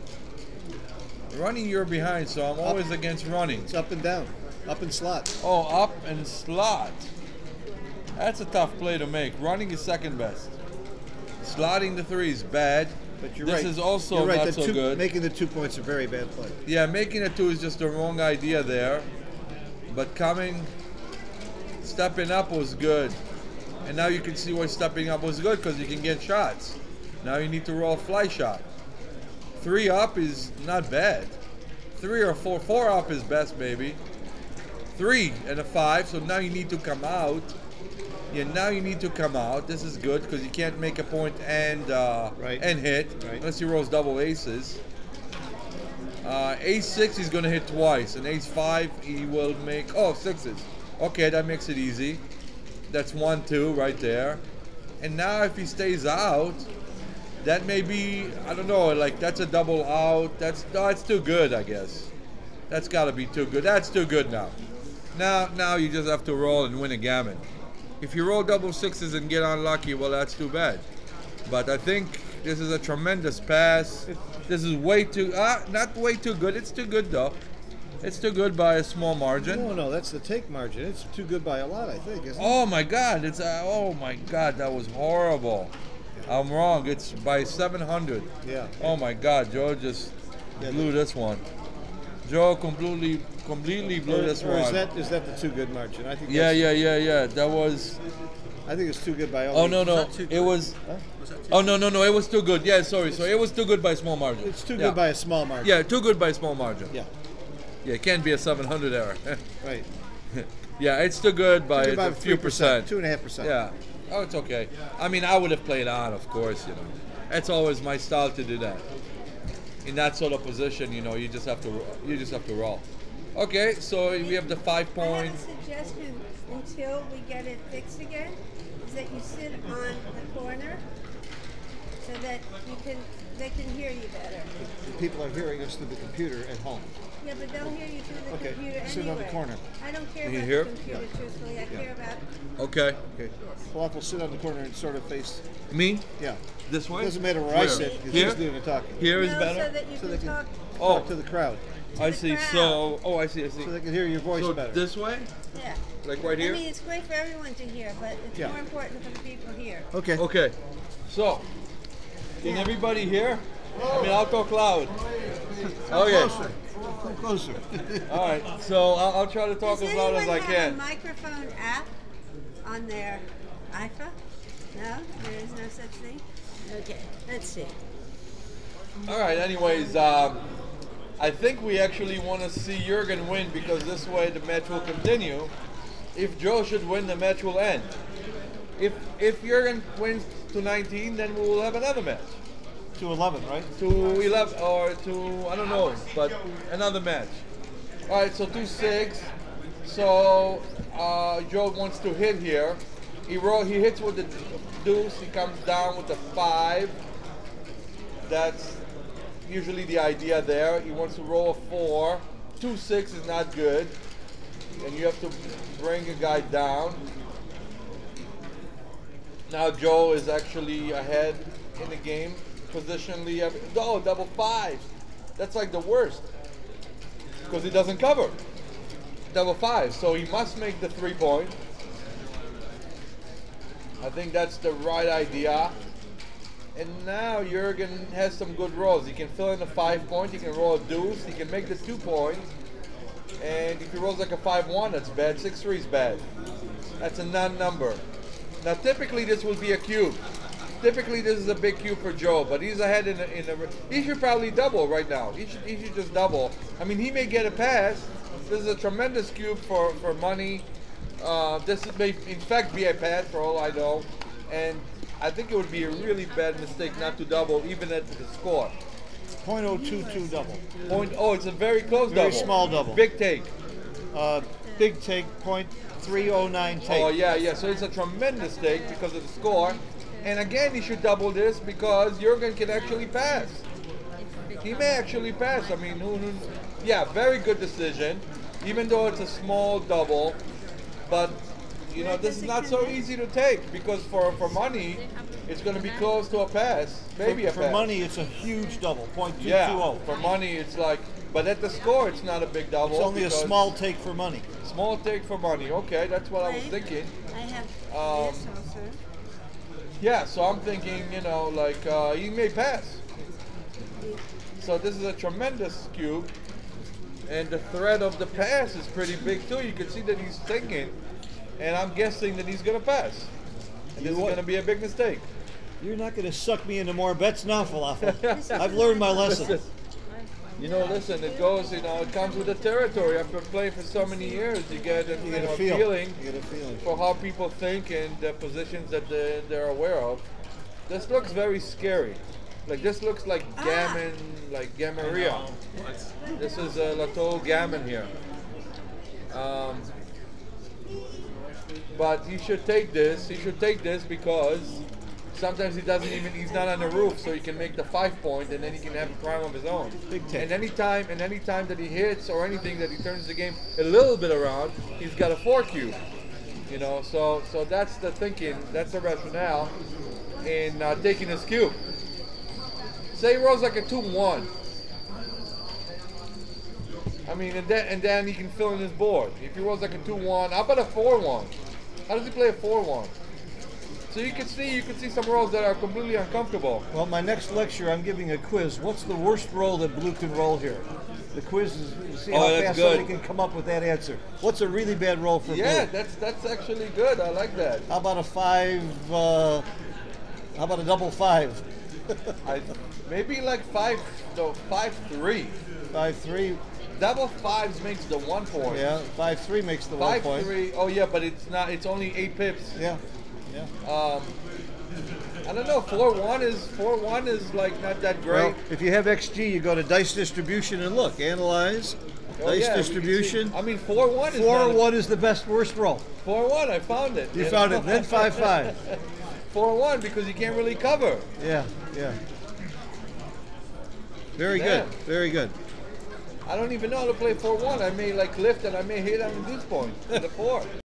Running, you're behind, so I'm always Up. against running. It's up and down. Up and slot. Oh, up and slot. That's a tough play to make. Running is second best. Slotting the three is bad. But you're this right. is also you're right. not The so two, good. Making the two points a very bad play. Yeah, making a two is just the wrong idea there. But coming, stepping up was good. And now you can see why stepping up was good, because you can get shots. Now you need to roll a fly shot. Three up is not bad. Three or four, four up is best, maybe. Three and a five, so now you need to come out. Yeah, now you need to come out. This is good because you can't make a point and uh, right. and hit right. unless he rolls double aces. Uh, ace six, he's gonna hit twice, and ace five, he will make oh sixes. Okay, that makes it easy. That's one, two right there. And now if he stays out, that may be I don't know, like that's a double out. That's no, it's too good, I guess. That's got to be too good. That's too good now. Now, now you just have to roll and win a gammon. If you roll double sixes and get unlucky, well, that's too bad. But I think this is a tremendous pass. This is way too, ah, not way too good. It's too good, though. It's too good by a small margin. No, no, that's the take margin. It's too good by a lot, I think, isn't it? Oh, my God. It's, uh, oh, my God. That was horrible. I'm wrong. It's by seven hundred. Yeah. Oh, my God. Joe just yeah, blew this one. Joe completely, completely blew or, this or one. Is that is that the too good margin? I think. Yeah, that's, yeah, yeah, yeah. That was. I think it's too good by. Oh no, no, it was. Huh? Oh no, no, no! It was too good. Yeah, sorry. So it was too good by a small margin. It's too yeah. good by a small margin. Yeah, too good by a small margin. Yeah. Yeah, it can't be a seven hundred error. Right. Yeah, it's too good by, too good by a few percent. Two and a half percent. Yeah. Oh, it's okay. I mean, I would have played on, of course. You know, it's always my style to do that. in that sort of position, you know, you just have to you just have to roll. Okay, so we have the five I have point. a suggestion until we get it fixed again, is that you sit on the corner so that you can, they can hear you better. People are hearing us through the computer at home. Yeah, but they'll hear you through the Okay, computer sit on the anyway. corner. I don't care Can you about hear? the computer, truthfully. I Yeah. care about Okay, Okay. Falafel, sit on the corner and sort of face. me Yeah. this way. Doesn't matter where, I Where? sit, because Here? he's doing the talking. Here is no, better. so that you So can they can- talk. Oh, Talk to the crowd, I the see. crowd. So, oh, I see. I see. so they can hear your voice So better. this way, Yeah. like right here. I mean, it's great for everyone to hear, but it's Yeah. more important for the people here. Okay. Okay. So, can Yeah. everybody hear? I mean, I'll talk loud. Okay. Closer. Come closer. All right. So I'll, I'll try to talk Does as loud anyone as I have a can. microphone app on their iPhone? No, there is no such thing. Okay, let's see. All right. Anyways, um, I think we actually want to see Jurgen win because this way the match will continue. If Joe should win, the match will end. If if Jurgen wins to nineteen, then we will have another match. To eleven, right? To eleven or to I don't know, but another match. All right. So two six. So uh, Joe wants to hit here. He roll. He hits with the deuce. He comes down with the five. That's usually the idea there. He wants to roll a four. Two six is not good, and you have to bring a guy down. Now Joe is actually ahead in the game positionally. Oh, double five. That's like the worst because he doesn't cover. Double five, so he must make the three point. I think that's the right idea. And now Jurgen has some good rolls. He can fill in a five point, he can roll a deuce, he can make the two point. And if he rolls like a five one, that's bad. six three is bad. That's a non-number. Now typically this will be a cube. Typically this is a big cube for Joe, but he's ahead in a, in a he should probably double right now. He should, he should just double. I mean, he may get a pass. This is a tremendous cube for, for money. Uh, this may in fact be a pass for all I know. And I think it would be a really bad mistake not to double even at the score. point oh two two double. Point, oh, it's a very close Very double. small double. Big take. Uh, big take, point three oh nine take. Oh, yeah, yeah. So it's a tremendous take because of the score. And again, he should double this because Jurgen can actually pass. He may actually pass. I mean, who, who, yeah, very good decision. Even though it's a small double, but you know this is not so easy to take because for for money, it's going to be close to a pass, maybe for, a for pass. money, it's a huge double, point two two Yeah, oh. for money, it's like, but at the score, it's not a big double. It's only a because- small take for money. Small take for money. Okay, that's what I was Right. thinking. I have Um, this also. Yeah, so I'm thinking, you know, like uh, he may pass. So this is a tremendous cube, and the threat of the pass is pretty big too. You can see that he's thinking, and I'm guessing that he's gonna pass. And this is gonna be a big mistake. You're not going to suck me into more bets now, Falafel. I've learned my lesson. You know, listen, it goes, you know, it comes with the territory. After playing for so many years, you get a, You get a know, feel. feeling You get a feeling. for how people think and the positions that they, they're aware of. This looks very scary. Like this looks like gammon, like gammaria. This is a Latour gammon here. Um, but he should take this. He should take this because sometimes he doesn't even. He's not on the roof, so he can make the five point, and then he can have a prime of his own. Big take. And any time, and any time that he hits or anything that he turns the game a little bit around, he's got a four cube. You know, so so that's the thinking. That's the rationale in uh, taking his cube. Say he rolls like a two one. I mean, and then and then he can fill in his board. If he rolls like a two one, how about a four one? How does he play a four one? So you can see, you can see some rolls that are completely uncomfortable. Well, my next lecture, I'm giving a quiz. What's the worst roll that Blue can roll here? The quiz is to see Oh, how that's fast good. somebody can come up with that answer. What's a really bad roll for Yeah, Blue? that's that's actually good. I like that. How about a five? Uh, how about a double five? I maybe like five, no, five three. Five three. Double fives makes the one point. Yeah, five three makes the one Five point. three. Oh yeah, but it's not. It's only eight pips. Yeah, yeah. Um, I don't know. Four one is four one is like not that great. Well, if you have X G, you go to dice distribution and look, analyze, Oh, dice yeah, we can distribution. see- I mean, four one is Four not a- one is the best worst roll. Four one. I found it. You found it. Then five five. Four one because you can't really cover. Yeah, yeah. Very Damn. good. Very good. I don't even know how to play four one. I may like lift and I may hit on the deuce point. The four.